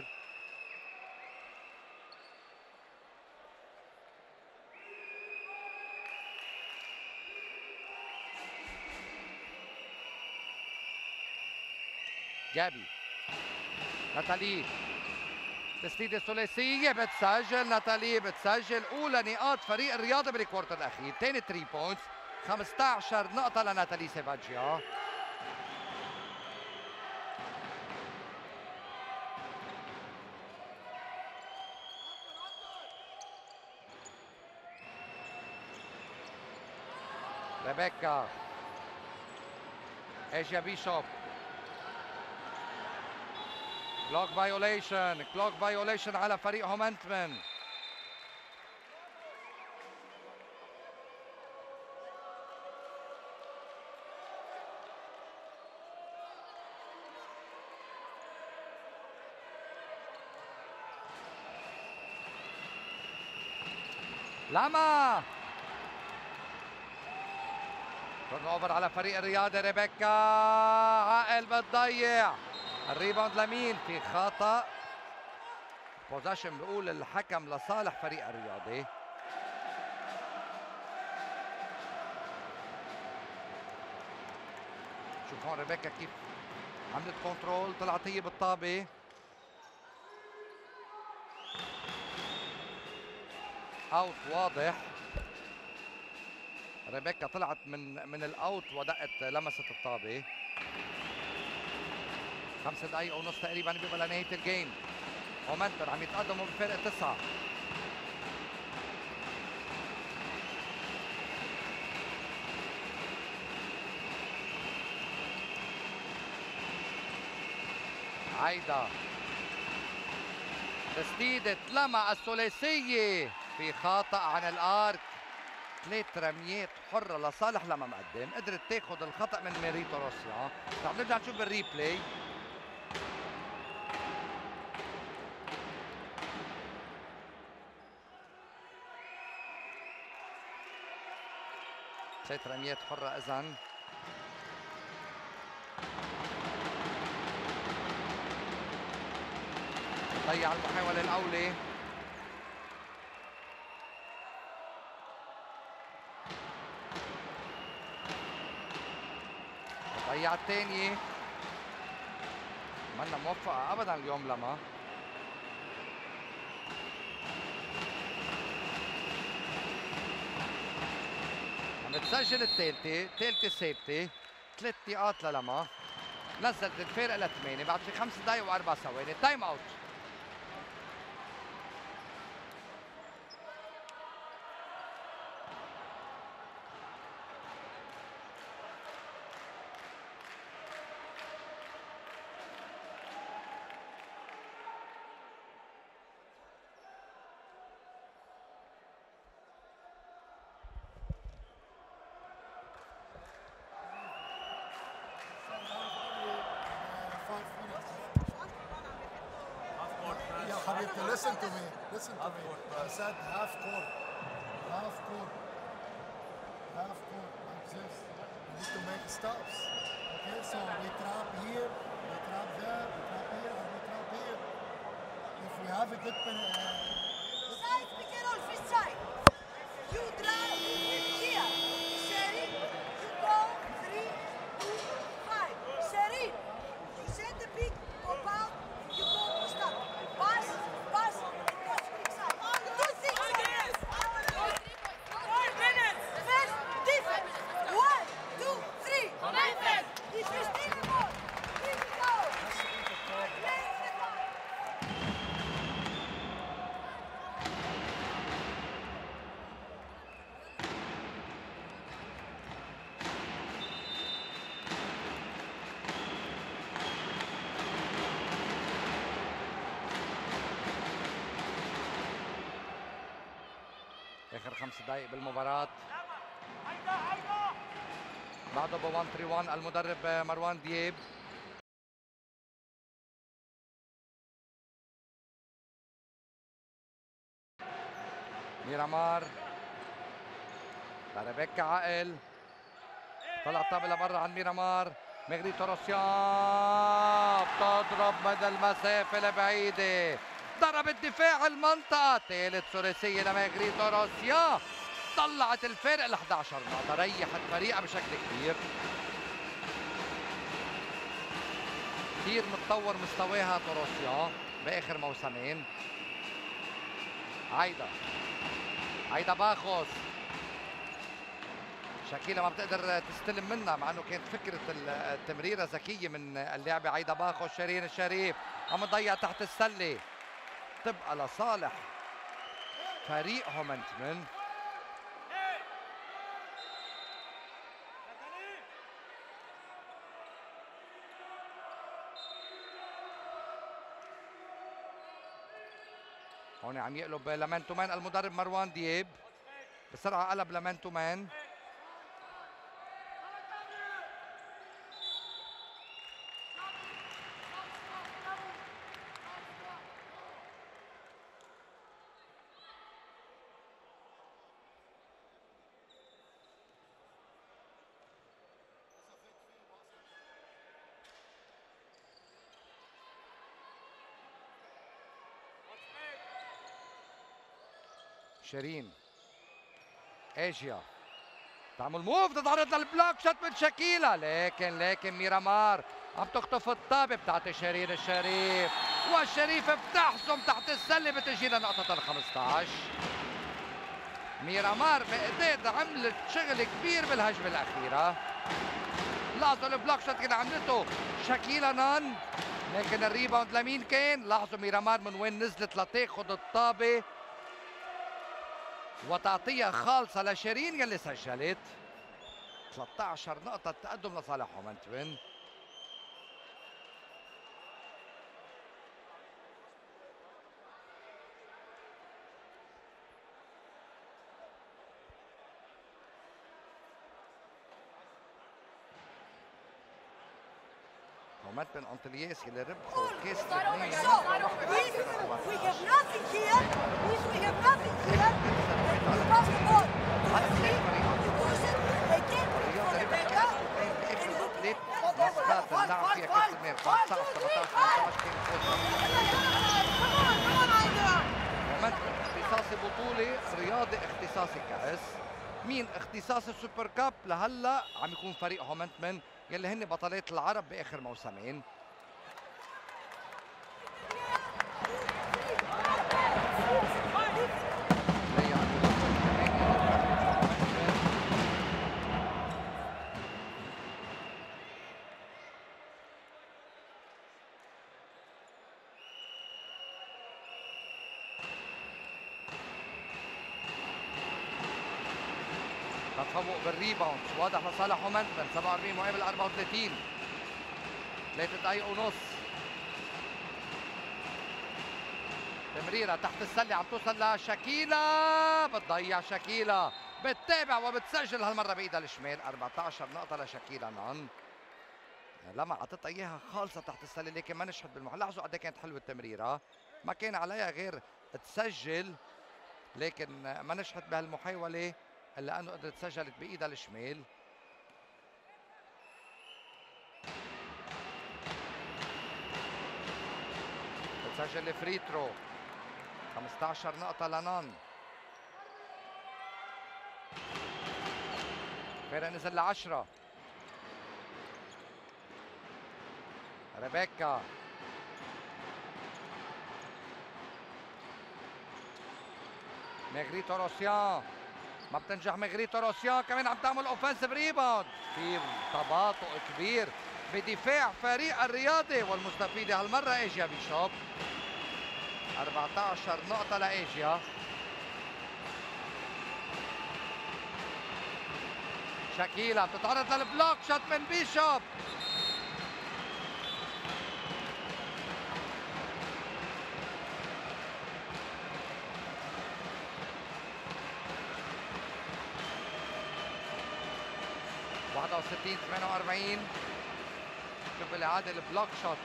جابي ناتالي تسديدة ثلاثية بتسجل، ناتالي بتسجل أولى نقاط فريق الرياضي بالكوارتر الأخير، ثاني ثري بوينتس، خمسة عشر نقطة لناتالي سيفاجيا. ريبيكا ايجيا بيشوب، كلوك فايوليشن، كلوك فايوليشن على فريق هومنتمن. لاما تورن اوفر على فريق الرياضي. ريبيكا عقل بتضيع الريباوند لمين؟ في خطأ بوزيشن بيقول الحكم لصالح فريق الرياضي. شوف هون ريبيكا كيف عملت كنترول، طلعت هي بالطابة. اوت واضح. ريبيكا طلعت من من الاوت ودقت لمست الطابة. خمس دقايق ونص تقريبا بيبقى لنهاية الجيم. هومنتمن عم يتقدموا بفرق تسعة. عايدة تسديدة لما الثلاثية في خطأ عن الارك. ثلاث رميات حرة لصالح لما مقدم، قدرت تاخذ الخطأ من ميريتو روسيا. رح نرجع نشوف بالريبلاي. ثلاث رميات حرة إذن. ضيع المحاولة الأولى. ضيع الثانية. منا موفقة أبدا اليوم لما. بتسجل الثالثة، الثالثة ثابتة، ثلاث نقاط للما. نزلت الفارق لثمانية بعد في خمس دقايق وأربع ثواني، تايم أوت. Listen to me. Listen to me. I said half court. Half court. Half court. Like this. We need to make stops. Okay, so we trap here, we trap there, we trap here, and we trap here. If we have a good pen, uh, Side pick and roll, free side. You drive here. Sherin, you go three, two, five. Sherin, you send the pick, pop out, you go post up. Pass, pass, cross quick side. Two things. Four minutes. First, defense. One, two, three. Defense. Defense, take the ball. Here we go. Play the ball. خمس دقائق بالمباراة. بعده ب واحد ثلاثة واحد المدرب مروان دياب. ميرامار لريبيكا عقل، طلع الطابة لبرا عن ميرامار. مغري تورسيان بتضرب مدى المسافة البعيدة، ضرب الدفاع المنطقة. ثالث ثلاثية لمغري تورسيان، طلعت الفارق ل احد عشر نقطة، ريحت فريقها بشكل كبير. كثير متطور مستواها تورسيان باخر موسمين. عايدة عايدة باخوس، شاكيلا ما بتقدر تستلم منها، مع انه كانت فكره التمريره ذكيه من اللاعبه عايدة باخوس. شيرين الشريف عم تضيع تحت السله، تبقى لصالح فريق هومنتمن. هون عم يقلب لمان تو مان المدرب مروان دياب، بسرعه قلب لمان تو مان. شيرين ايجيا تعمل موف، تتعرض للبلوك شوت من شاكيلا، لكن لكن ميرامار عم تخطف الطابه بتاعت شيرين الشريف، والشريف بتحسم تحت السله، بتجينا نقطه ال خمسة عشر. ميرامار بقداد عملت شغل كبير بالهجمه الاخيره. لاحظوا البلوك شوت اللي عملته شاكيلا نان، لكن الريباوند لمين كان؟ لاحظوا ميرامار من وين نزلت لتاخذ الطابه وتعطيها خالصة لشيرين يلي سجلت. ثلاثة عشر نقطة تقدم لصالح هومنتمن. هومنتمن انطلياس اللي ربحوا كاس لبنان. We have nothing here. We have nothing here. You pass the ball. You push it. They can't put it for the backup. مسقط اللعب فيها كاس لبنان خمسة عشر سبعة عشر هومنتمن اختصاصي بطولة، رياضي اختصاصي كأس. مين اختصاصي السوبر كاب لهلا عم يكون فريق هومنتمن يلي هن بطلات العرب باخر موسمين. تفوق بالريباوند واضح لصالح هومنتمن، سبعة وأربعين مقابل أربعة وثلاثين، ثلاث دقايق ونص. تمريرة تحت السلة عم توصل لشاكيلا، بتضيع شاكيلا، بتتابع وبتسجل هالمرة بإيدها الشمال. أربعة عشر نقطة لشاكيلا نان، لما اعطتها اياها خالصه تحت السله لكن ما نجحت بالمحل. لاحظوا قد ايه كانت حلوه التمريره، ما كان عليها غير تسجل لكن ما نجحت بهالمحاوله الا انه قدرت سجلت بايدها الشمال. بتسجل فري ثرو، خمسة عشر نقطة لنان. فرق نزل لعشرة. ريبيكا مغري تورسيان، ما بتنجح مغري تورسيان، كمان عم تعمل اوفنسيف ريباوند. في تباطؤ كبير بدفاع فريق الرياضي والمستفيدة هالمرة ايجيا بيشوب. أربعة عشر نقطة لايجيا. شاكيلا بتتعرض للبلوك شوت من بيشوب. ستة وستين ثمانية وأربعين. شوف بالإعادة البلوك شوت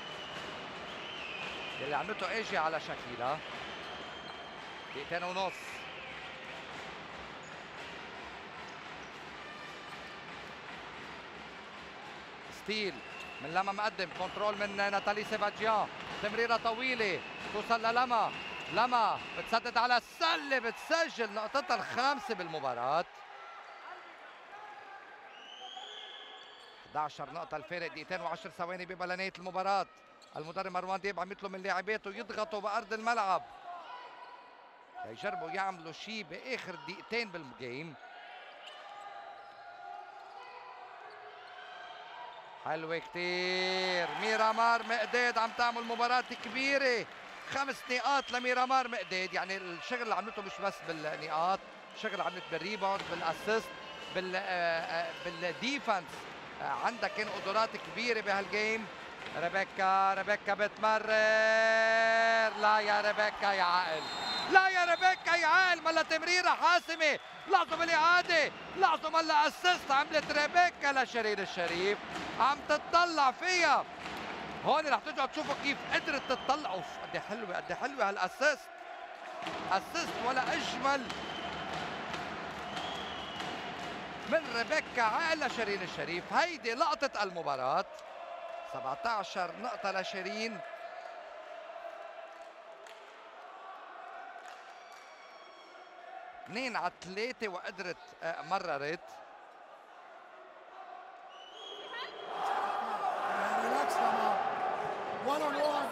اللي عملته ايجي على شاكيلا. دقيقتين ونص. ستيل من لما مقدم، كنترول من ناتالي سيفاجيان، تمريرة طويلة توصل للما، لما بتسدد على السلة، بتسجل نقطتها الخامسة بالمباراة. إحدى عشر نقطة الفارق، دقيقتين وعشر ثواني بيبقى لنهاية المباراة. المدرب مروان دياب عم يطلب من لاعباته يضغطوا بأرض الملعب ليجربوا يعملوا شيء بآخر دقيقتين بالجيم. حلوة كتير ميرامار مقداد عم تعمل مباراة كبيرة. خمس نقاط لميرامار مقداد، يعني الشغل اللي عملته مش بس بالنقاط، شغل عملت بالريباوند، بالاسيست، بال بالديفنس. عندها كان قدرات كبيرة بهالجيم. ريبيكا ريبيكا بتمرر، لا يا ريبيكا يا عقل، لا يا ريبيكا يا عقل، ملا تمريرة حاسمة. لاحظوا بالإعادة، لاحظوا ملا اسيست عملت ريبيكا لشيرين الشريف، عم تتطلع فيها. هون رح ترجعوا تشوفوا كيف قدرت تطلع. اوف قد حلوة، قد حلوة هالاسيست، اسيست ولا اجمل من ريبيكا عقل لشيرين الشريف. هيدي لقطة المباراة. سبعة عشر نقطة لشيرين. اثنين على ثلاثة وقدرت مررت. ريلاكس لما وان اون وان.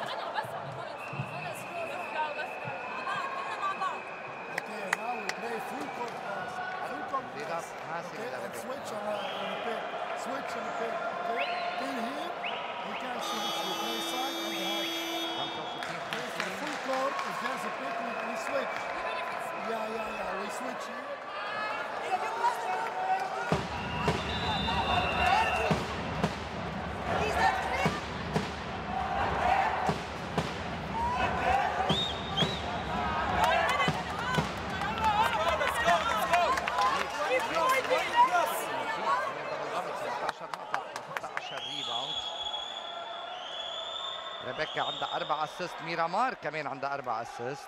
Okay, now we play full court pass. Full court pass. Okay, and switch on the, on the pick. Switch on the pick. Okay, in here, you can switch. We play side and the half. Okay, so full court, if there's a pick, we, we switch. Yeah, yeah, yeah, we switch here. ريبيكا عندها أربع اسيست، ميرامار كمان عندها أربع اسيست.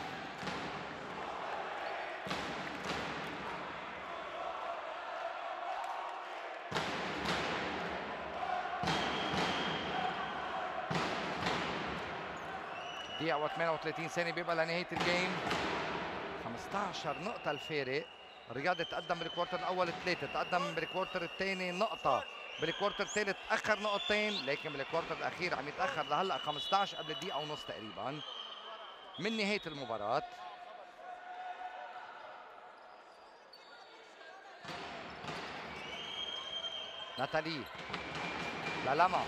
دقيقة وثمانية وثلاثين ثانية بيبقى لنهاية الجيم. خمسة عشر نقطة الفارق. الرياضي تقدم بالكوارتر الأول ثلاثة، تقدم بالكوارتر الثاني نقطة، بالكوارتر الثالث تأخر نقطتين، لكن بالكوارتر الأخير عم يتأخر لهلا خمسة عشر قبل دقيقة ونص تقريبا من نهاية المباراة. ناتالي للما،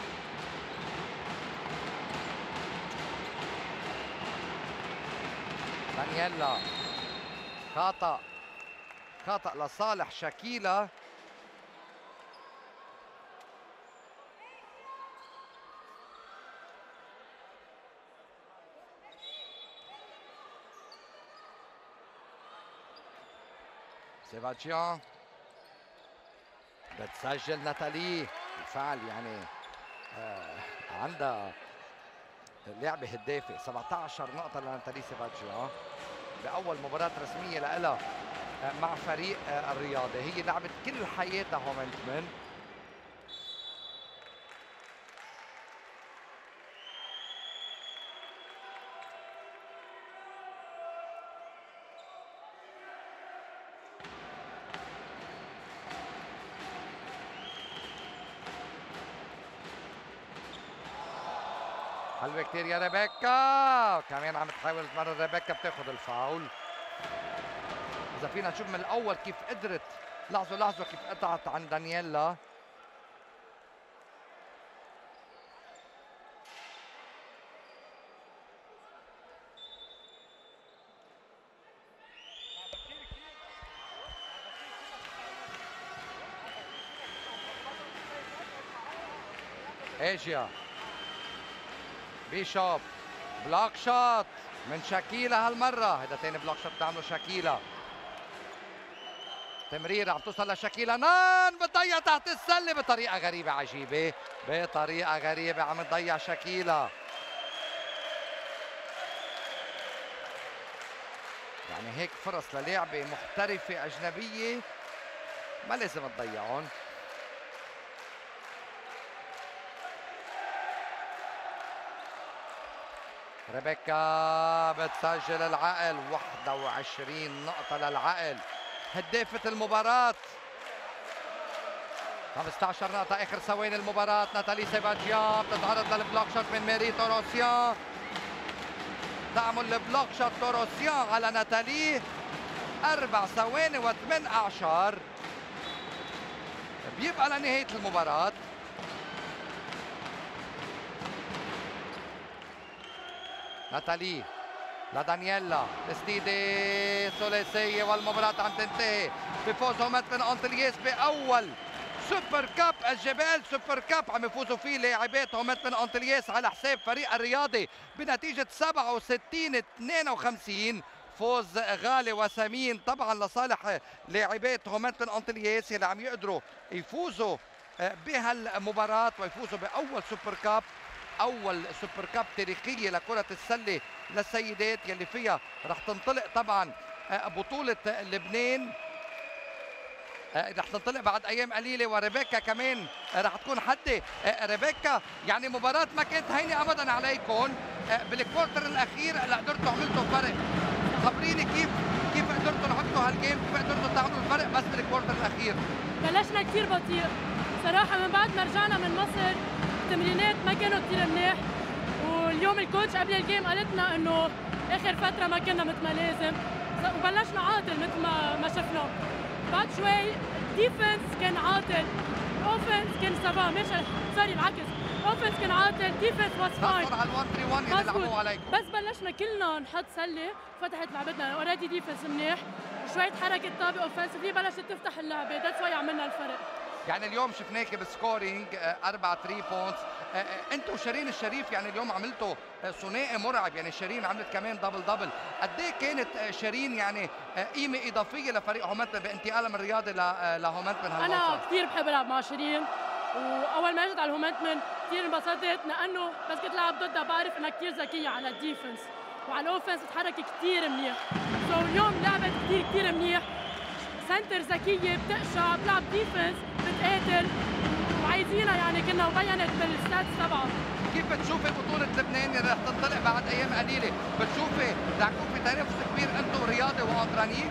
دانييلا، خطأ خطأ لصالح شاكيلا. سيفاجيان بتسجل ناتالي. بالفعل يعني آه عندها لعبة هدافة. سبعة عشر نقطة لناتالي سيفاجيان بأول مباراة رسمية لها مع فريق الرياضي. هي لعبت كل حياتها هومنتمن. حلوة كتير يا ريبيكا، كمان عم تحاول تمرر ريبيكا بتاخذ الفاول. إذا فينا نشوف من الأول كيف قدرت، لاحظوا لاحظوا كيف قطعت عن دانييلا. ايجيا بيشوب، بلوك شوت من شاكيلا هالمرة. هذا ثاني بلوك شوت بتعمله شاكيلا. تمريرة عم توصل لشاكيلا نان بتضيع تحت السلة بطريقة غريبة عجيبة، بطريقة غريبة عم تضيع شاكيلا. يعني هيك فرص للعبة محترفة أجنبية ما لازم تضيعهم. ريبيكا بتسجل العقل، واحد وعشرين نقطة للعقل، هدافة المباراة. خمسة عشر نقطة آخر ثواني المباراة. ناتالي سيباجيان بتتعرض للبلوك شوت من ميري توروسيان، تعمل البلوك شوت توروسيان على ناتالي. أربع ثواني وثمان أعشار بيبقى لنهاية المباراة. ناتالي لدانييلا تسديدة ثلاثية والمباراة عم تنتهي بفوز هومات من أنطلياس بأول سوبر كاب الجبال. سوبر كاب عم يفوزوا فيه لاعبات هومات من أنطلياس على حساب فريق الرياضي بنتيجة سبعة وستين اثنين وخمسين. فوز غالي وثمين طبعا لصالح لاعبات هومات من أنطلياس اللي عم يقدروا يفوزوا بهالمباراة ويفوزوا بأول سوبر كاب، أول سوبر كاب تاريخية لكرة السلة للسيدات يلي فيها رح تنطلق طبعا بطولة لبنان، رح تنطلق بعد أيام قليلة. وريبيكا كمان رح تكون حدة. ريبيكا يعني مباراة ما كانت هينة أبدا عليكم بالكوارتر الأخير، لا قدرتوا عملتوا فرق. خبريني كيف كيف قدرتوا لعبتوا هالجيم، كيف قدرتوا تعملوا الفرق بس بالكوارتر الأخير؟ بلشنا كثير بطيء صراحة، من بعد ما رجعنا من مصر التمرينات ما كانوا كثير منيح، واليوم الكوتش قبل الجيم قالت لنا انه اخر فتره ما كنا مثل ما لازم، وبلشنا عاطل مثل ما ما شفنا. بعد شوي ديفنس كان عاطل، اوفنس كان سافا، مش سوري العكس، اوفنس كان عاطل، ديفنس واز فاين. على ال واحد ثلاثة واحد اللي لعبوه عليكم، بس بلشنا كلنا نحط سله، فتحت لعبتنا اوريدي ديفنس منيح، شويه حركه طابه اوفنسفلي بلشت تفتح اللعبه، ذاتس واي عملنا الفرق. يعني اليوم شفناك بسكورينج أربعة ثري بوينتس، انت وشيرين الشريف يعني اليوم عملتوا ثنائي مرعب، يعني شيرين عملت كمان دبل دبل. قد ايه كانت شيرين يعني قيمه اضافيه لفريق هومات بانتقالها من الرياضي لهومات من هالفتره؟ انا كثير بحب العب مع شيرين، واول ما اجت على الهومنتمن كثير انبسطت لانه بس كنت لعب ضدها بعرف انها كثير ذكيه على الديفنس وعلى الاوفنس، بتحرك كثير منيح. سو so اليوم لعبت كثير كثير منيح، سنتر ذكيه بتقشع، بتلعب ديفنس، بتقاتل، وعايزينها يعني كنا وبينت بالستاتس تبعها. كيف بتشوفي بطولة لبنان اللي رح تنطلق بعد أيام قليلة؟ بتشوفي رح يكون في تنافس كبير أنتم ورياضي وأنطرانيك؟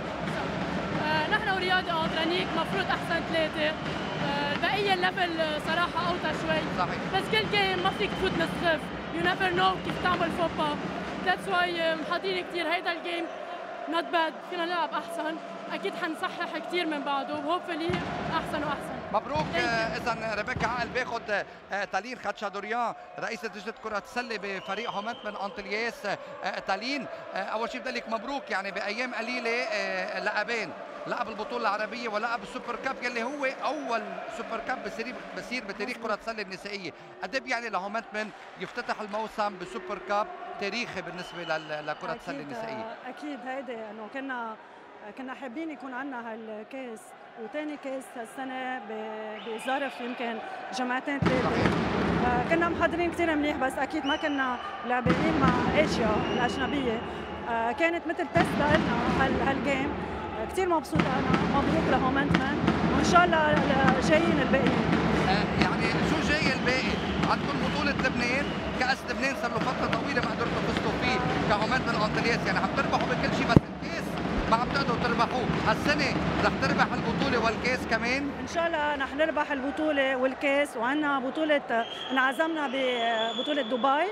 آه نحن ورياضي وأنطرانيك مفروض أحسن ثلاثة، آه البقية الليفل صراحة أوطى شوي. صحيح. بس كل جيم ما فيك تفوت نستخف، يو نيفر نو كيف تعمل فوبا، ذاتس واي محاضرين كثير هيدا الجيم نوت باد، فينا نلعب أحسن، أكيد حنصحح كثير من بعده وهوبفلي أحسن وأحسن. مبروك. اذا ريبيكا عقل بياخذ تالين خاتشادوريان رئيسة لجنة كرة السلة بفريق هومات من أنطلياس. تالين أول شيء بدي لك مبروك، يعني بأيام قليلة لعبين، لعب البطولة العربية ولعب السوبر كاب يلي هو أول سوبر كاب بصير بصير بتاريخ كرة السلة النسائية. قد ايه يعني لهومات من يفتتح الموسم بسوبر كاب تاريخي بالنسبة لكرة السلة النسائية؟ أكيد هيدي إنه كنا كنا حابين يكون عندنا هالكاس، وثاني كاس هالسنه بظرف يمكن جمعتين ثلاثه. كنا محضرين كثير منيح، بس اكيد ما كنا لاعبين مع ايشيا الاجنبيه. كانت مثل تست لنا هالجيم. كثير مبسوطه انا، مبروك لهومنتمن، وان شاء الله جايين الباقيين. يعني شو جاي الباقي؟ عندكم بطوله لبنان، كاس لبنان صار له فتره طويله ما قدرتوا تفوزوا فيه كهومات من أنطلياس، يعني عم تربحوا بكل شيء بس الكاس ما عم تقدروا تربحوه. هالسنه رح تربح البطوله والكاس كمان؟ ان شاء الله رح نربح البطوله والكاس، وعندنا بطوله انعزمنا ببطوله دبي،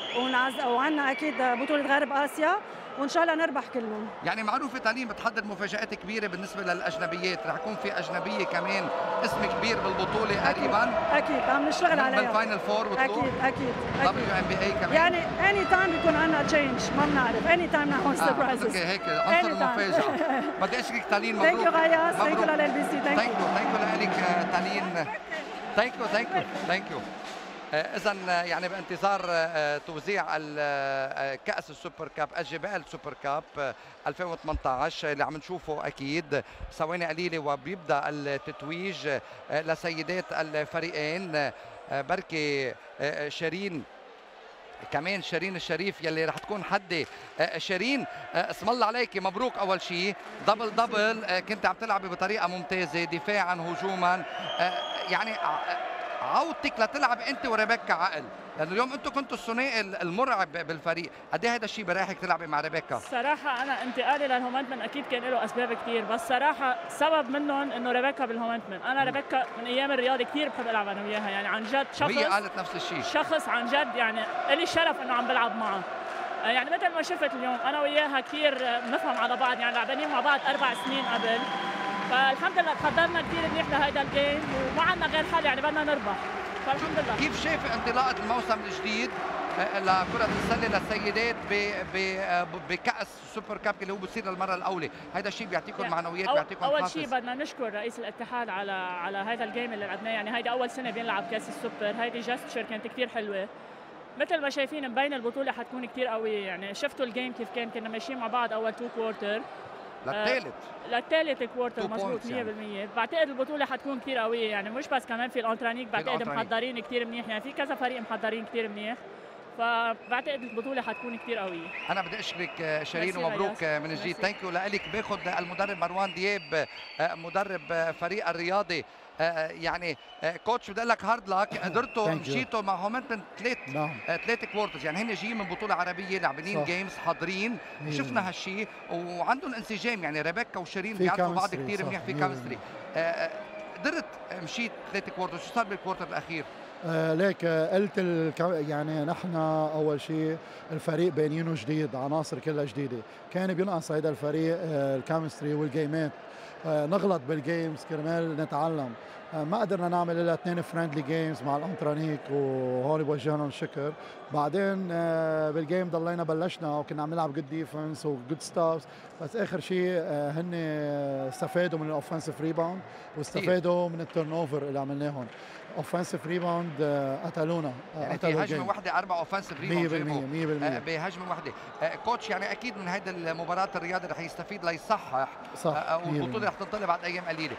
وعندنا اكيد بطوله غرب اسيا، وان شاء الله نربح كلهم. يعني معروفه تالين بتحضر مفاجآت كبيره بالنسبه للاجنبيات، رح يكون في اجنبيه كمان اسم كبير بالبطوله قريبا. اكيد عم نشتغل عليها بالفاينل فور وطلوع. اكيد اكيد دبليو ام بي اي كمان، يعني اني تايم بيكون عندنا تشينج، ما بنعرف، اني تايم نحن سربرايزز. اوكي هيك عنصر المفاجاه. بدي اشكرك تالين، مبروك. ثانك يو غياس، ثانك يو لل بي سي، ثانك يو ثانك يو لك تالين، ثانك يو ثانك يو ثانك يو. اذا يعني بانتظار توزيع كاس السوبر كاب الجبال سوبر كاب ألفين وثمانية عشر اللي عم نشوفه اكيد ثواني قليله وبيبدا التتويج لسيدات الفريقين. بركي شيرين كمان شيرين الشريف يلي رح تكون حدي. شيرين اسم الله عليك، مبروك اول شيء، دبل دبل، كنت عم تلعبي بطريقه ممتازه دفاعا هجوما، يعني عودتك لتلعب انت وريبيكا عقل، لانه اليوم انتم كنتوا الثنائي المرعب بالفريق، قد ايه هذا الشيء برايحك تلعبي مع ريبيكا؟ صراحه انا انتقالي للهومنتمن اكيد كان له اسباب كثير، بس صراحه سبب منهم انه ريبيكا بالهومنتمن، انا ريبيكا من ايام الرياضه كثير بحب العب انا وياها، يعني عن جد شخص وهي قالت نفس الشيء، شخص عن جد يعني لي الشرف انه عم بلعب معه. يعني مثل ما شفت اليوم انا وياها كثير بنفهم على بعض، يعني لعبانين مع بعض اربع سنين قبل، فالحمد لله تحضرنا كثير منيح لهذا الجيم وما عندنا غير حل، يعني بدنا نربح، فالحمد لله. كيف شايف انطلاقه الموسم الجديد لكرة السلة للسيدات بكأس السوبر كاب اللي هو بصير للمرة الأولى؟ هذا الشيء بيعطيكم يعني معنويات، بيعطيكم حافز. أول شيء بدنا نشكر رئيس الاتحاد على على هذا الجيم اللي لعبناه، يعني هيدي أول سنة بنلعب كأس السوبر، هيدي جستشر كانت كثير حلوة. مثل ما شايفين مبين البطولة حتكون كثير قوية، يعني شفتوا الجيم كيف كان، كنا ماشيين مع بعض أول تو كوارتر للثالث للثالث كوارتر مضبوط مية بالمية. يعني. بعتقد البطولة حتكون كثير قوية، يعني مش بس كمان في الأنترانيك بعتقد محضرين كثير منيح، يعني في كذا فريق محضرين كثير منيح، فبعتقد البطولة حتكون كثير قوية. أنا بدي أشكرك شيرين ومبروك من جديد، ثانك يو لك. باخذ المدرب مروان دياب مدرب فريق الرياضي، يعني كوتش بدي اقول لك هارد لك، قدرتوا مشيتوا مع هومنتمن ثلاث ثلاث كوارترز، يعني هن جايين من بطوله عربيه لاعبين جيمز حاضرين، شفنا هالشيء وعندهم انسجام، يعني ريبيكا وشيرين بيعرفوا بعض كثير منيح في كيمستري. قدرت مشيت ثلاث كوارترز، شو صار بالكوارتر الاخير؟ آه ليك آه قلت يعني نحن اول شيء الفريق بانينه جديد، عناصر كلها جديده، كان بينقص هذا الفريق آه الكيمستري والجيمات، آه نغلط بالجيمز كرمال نتعلم، آه ما قدرنا نعمل الا اثنين فريندلي جيمز مع الانترانيك وهون بوجه لهم الشكر. بعدين آه بالجيم ضلينا بلشنا وكنا عم نلعب جود ديفنس وجود ستوبس، بس اخر شيء آه هن استفادوا من الاوفنسيف ريباوند واستفادوا من التيرن اوفر اللي عملناهم. اوفنسيف ريباوند قتلونا، يعني في هجمه واحده اربع اوفنسيف ريباوند مية بالمية مية بالمية بهجمه واحده. كوتش يعني اكيد من هيدا المباراه الرياضي رح يستفيد ليصحح، صح، والبطوله رح تنطلق بعد ايام قليله.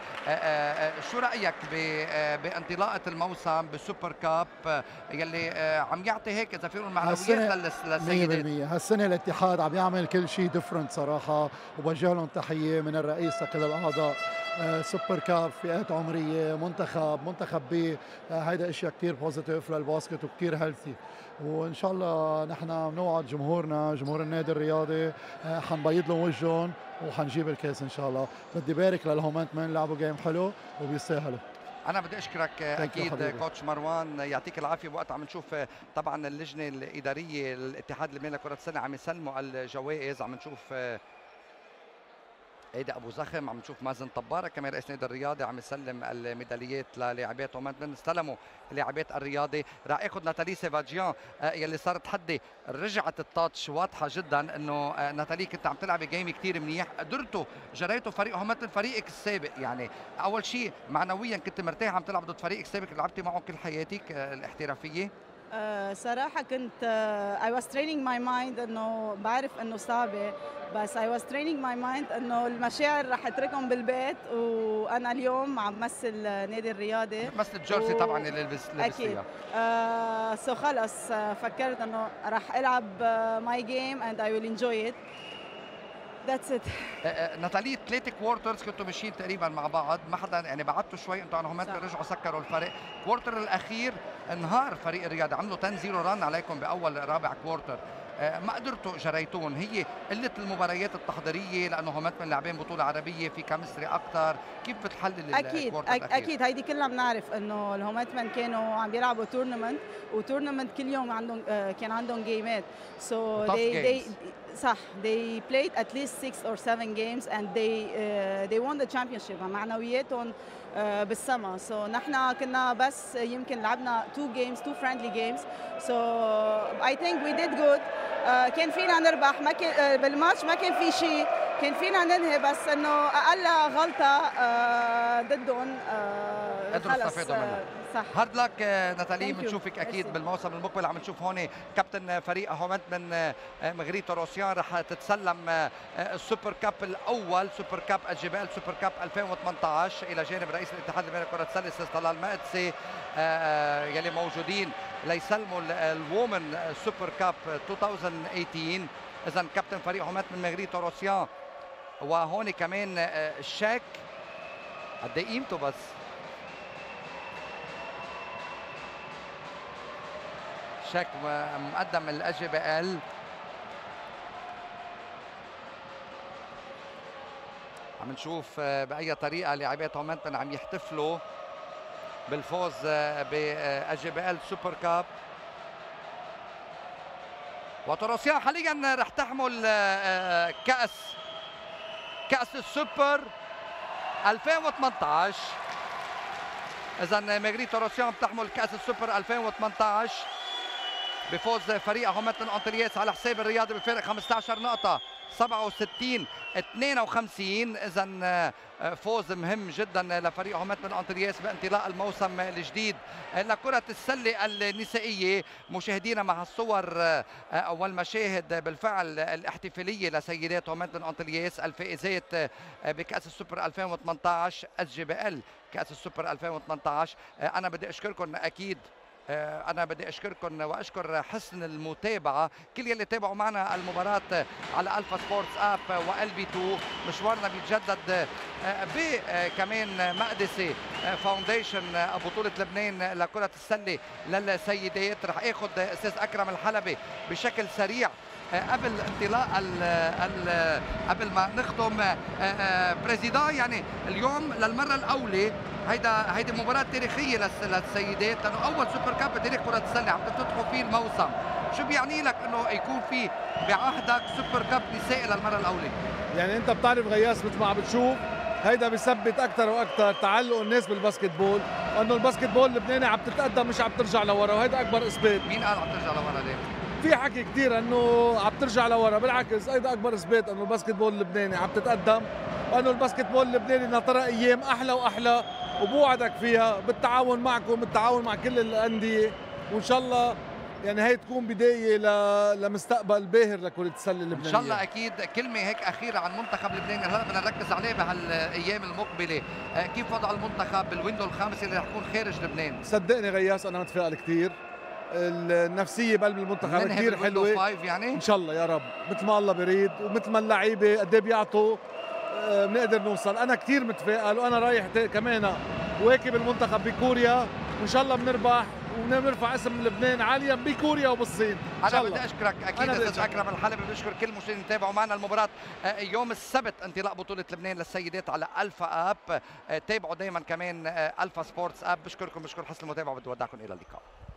شو رايك بانطلاقه الموسم بالسوبر كاب يلي عم يعطي هيك اذا فيهم المعنويات للسيدات؟ مية بالمية هالسنه الاتحاد عم يعمل كل شيء ديفرنت صراحه، وبوجه لهم تحيه من الرئيس لكل الاعضاء. آه سوبر كاب، فئات عمريه، منتخب منتخب بي، آه هيدا اشياء كثير بوزيتيف للباسكت وكثير هيلثي، وان شاء الله نحن بنوعد جمهورنا جمهور النادي الرياضي آه حنبيض لهم وجههم وحنجيب الكاس ان شاء الله. بدي بارك للهومنتمن، لعبوا جيم حلو وبيستاهلوا. أنا بدي أشكرك أكيد كوتش مروان، يعطيك العافية. وقت عم نشوف طبعا اللجنة الإدارية الاتحاد اللبناني لكرة السلة عم يسلموا الجوائز، عم نشوف عيدة أبو زخم، عم نشوف مازن طبارة كمان رئيس نادي الرياضي عم يسلم الميداليات للاعبات هومنتمن. استلموا لاعبات الرياضي. راح اخذ ناتالي سيفاجيان يلي صارت تحدي، رجعت التاتش واضحه جدا انه ناتالي كنت عم تلعبي جيم كثير منيح، قدرتوا جريتوا فريق هومنتمن فريقك السابق، يعني اول شيء معنويا كنت مرتاح عم تلعب ضد فريقك السابق اللي لعبتي معه كل حياتك الاحترافيه؟ أه صراحة كنت uh, I was training my mind انه بعرف انه صعبة، بس I was training my mind انه المشاعر رح اتركهم بالبيت، وانا اليوم عم مثل نادي الرياضي، مثل الجيرسي و... طبعا اللي لبس اكيد آه سو خلص آه فكرت انه رح العب ماي جيم and I will enjoy it. That's it. ناتالي ثلاث كوارترز كنتوا ماشيين تقريبا مع بعض، ما حدا يعني بعدتوا شوي انتوا عن هومنتمن، رجعوا سكروا الفرق. كوارتر الاخير انهار فريق الرياضي، عملوا عشرة صفر رن عليكم باول رابع كوارتر، ما قدرتوا جريتون. هي قله المباريات التحضيريه لانه هومنتمن لاعبين بطوله عربيه في كيمستري اكثر، كيف بتحلل اكيد أك اكيد هيدي كلنا بنعرف انه الهومنتمن كانوا عم بيلعبوا تورنمنت، وتورنمنت كل يوم عندهم كان عندهم جيمات، سو so they, they صح they played at least six or seven games and they uh, they won the championship. معنوياتهم uh, بالسما. سو so نحن كنا بس يمكن لعبنا two games two friendly games, so I think we did good. uh, كان فينا نربح، ما كان uh, بالماتش ما كان في شيء، كان فينا ننهي، بس انه اقل غلطه uh, ضدهم uh, قدروا يستفيدوا منها. صح. هارد لك ناتالي، بنشوفك اكيد بالموسم المقبل. عم نشوف هون كابتن فريق هومنت من مغريتو روسيان رح تتسلم السوبر كاب الاول، سوبر كاب الجبال، سوبر كاب ألفين وثمانية عشر، الى جانب رئيس الاتحاد اللبناني لكره السله استاذ طلال مقدسي يلي موجودين ليسلموا الوومن سوبر كاب ألفين وثمانية عشر. اذا كابتن فريق هومنت من مغريتو روسيان. وهون كمان الشيك قد ايه قيمته بس شيك مقدم من الاجي بي ال. عم نشوف باي طريقه لاعبات هومنتون عم يحتفلوا بالفوز باجي بي ال سوبر كاب. وتروسيان حاليا رح تحمل كاس كاس السوبر ألفين وثمانية عشر. اذا مغريتو روسيان بتحمل كاس السوبر ألفين وثمانية عشر بفوز فريق هومنتون انطلياس على حساب الرياضي بفارق خمسة عشر نقطة سبعة وستين اثنين وخمسين. اذا فوز مهم جدا لفريق هومنتون انطلياس بانطلاق الموسم الجديد لكرة السلة النسائية. مشاهدينا مع الصور والمشاهد بالفعل الاحتفالية لسيدات هومنتون انطلياس الفائزات بكأس السوبر ألفين وثمانية عشر الجي بي ال كأس السوبر ألفين وثمانية عشر. انا بدي اشكركم اكيد، أنا بدي أشكركم وأشكر حسن المتابعة كل يلي تابعوا معنا المباراة على ألفا سبورتس آب وال بي تو. مشوارنا بيتجدد بكمان مقدسي فاونديشن بطولة لبنان لكرة السلة للسيدات. رح آخذ أستاذ أكرم الحلبي بشكل سريع قبل انطلاق ال ال قبل ما نختم بريزيدان. يعني اليوم للمرة الأولى هيدا هيدي مباراة تاريخية للسيدات، لأنه أول سوبر كاب بتاريخ كرة السلة عم تفتحوا فيه الموسم. شو بيعني لك إنه يكون في بعهدك سوبر كاب نسائي للمرة الأولى؟ يعني أنت بتعرف غياس مثل ما عم بتشوف هيدا بيثبت أكثر وأكثر تعلق الناس بالباسكت بول، إنه الباسكت بول اللبناني عم تتقدم مش عم ترجع لورا، وهيدا أكبر إثبات. مين قال عم ترجع لورا ليه؟ في حكي كثير انه عم ترجع لورا، بالعكس هيدا اكبر اثبات انه الباسكت بول اللبناني عم تتقدم، وانه الباسكت بول اللبناني ناطرها ايام احلى واحلى، وبوعدك فيها بالتعاون معكم، بالتعاون مع كل الانديه، وان شاء الله يعني هي تكون بدايه ل... لمستقبل باهر لكره السله اللبنانيه. ان شاء الله. اكيد كلمه هيك اخيره عن منتخب لبنان هلا بدنا نركز عليه بهالايام المقبله، كيف وضع المنتخب بالويندو الخامس اللي رح يكون خارج لبنان؟ صدقني غياس انا متفائل كثير، النفسيه بقلب المنتخب كثير حلوه يعني ان شاء الله يا رب، مثل ما الله بيريد ومثل ما اللعيبه قد ايه بيعطوا بنقدر نوصل. انا كثير متفائل، وانا رايح كمان واكب المنتخب بكوريا، وان شاء الله بنربح ونرفع اسم لبنان عاليا بكوريا وبالصين ان شاء الله. انا بدي اشكرك اكيد استاذ اكرم الحلبي، بدي اشكر كل المشاهدين اللي تابعوا معنا المباراه يوم السبت انطلاق بطوله لبنان للسيدات على الفا اب. تابعوا دائما كمان الفا سبورتس اب. بشكركم، بشكر حسن المتابعه، بدي اودعكم الى اللقاء.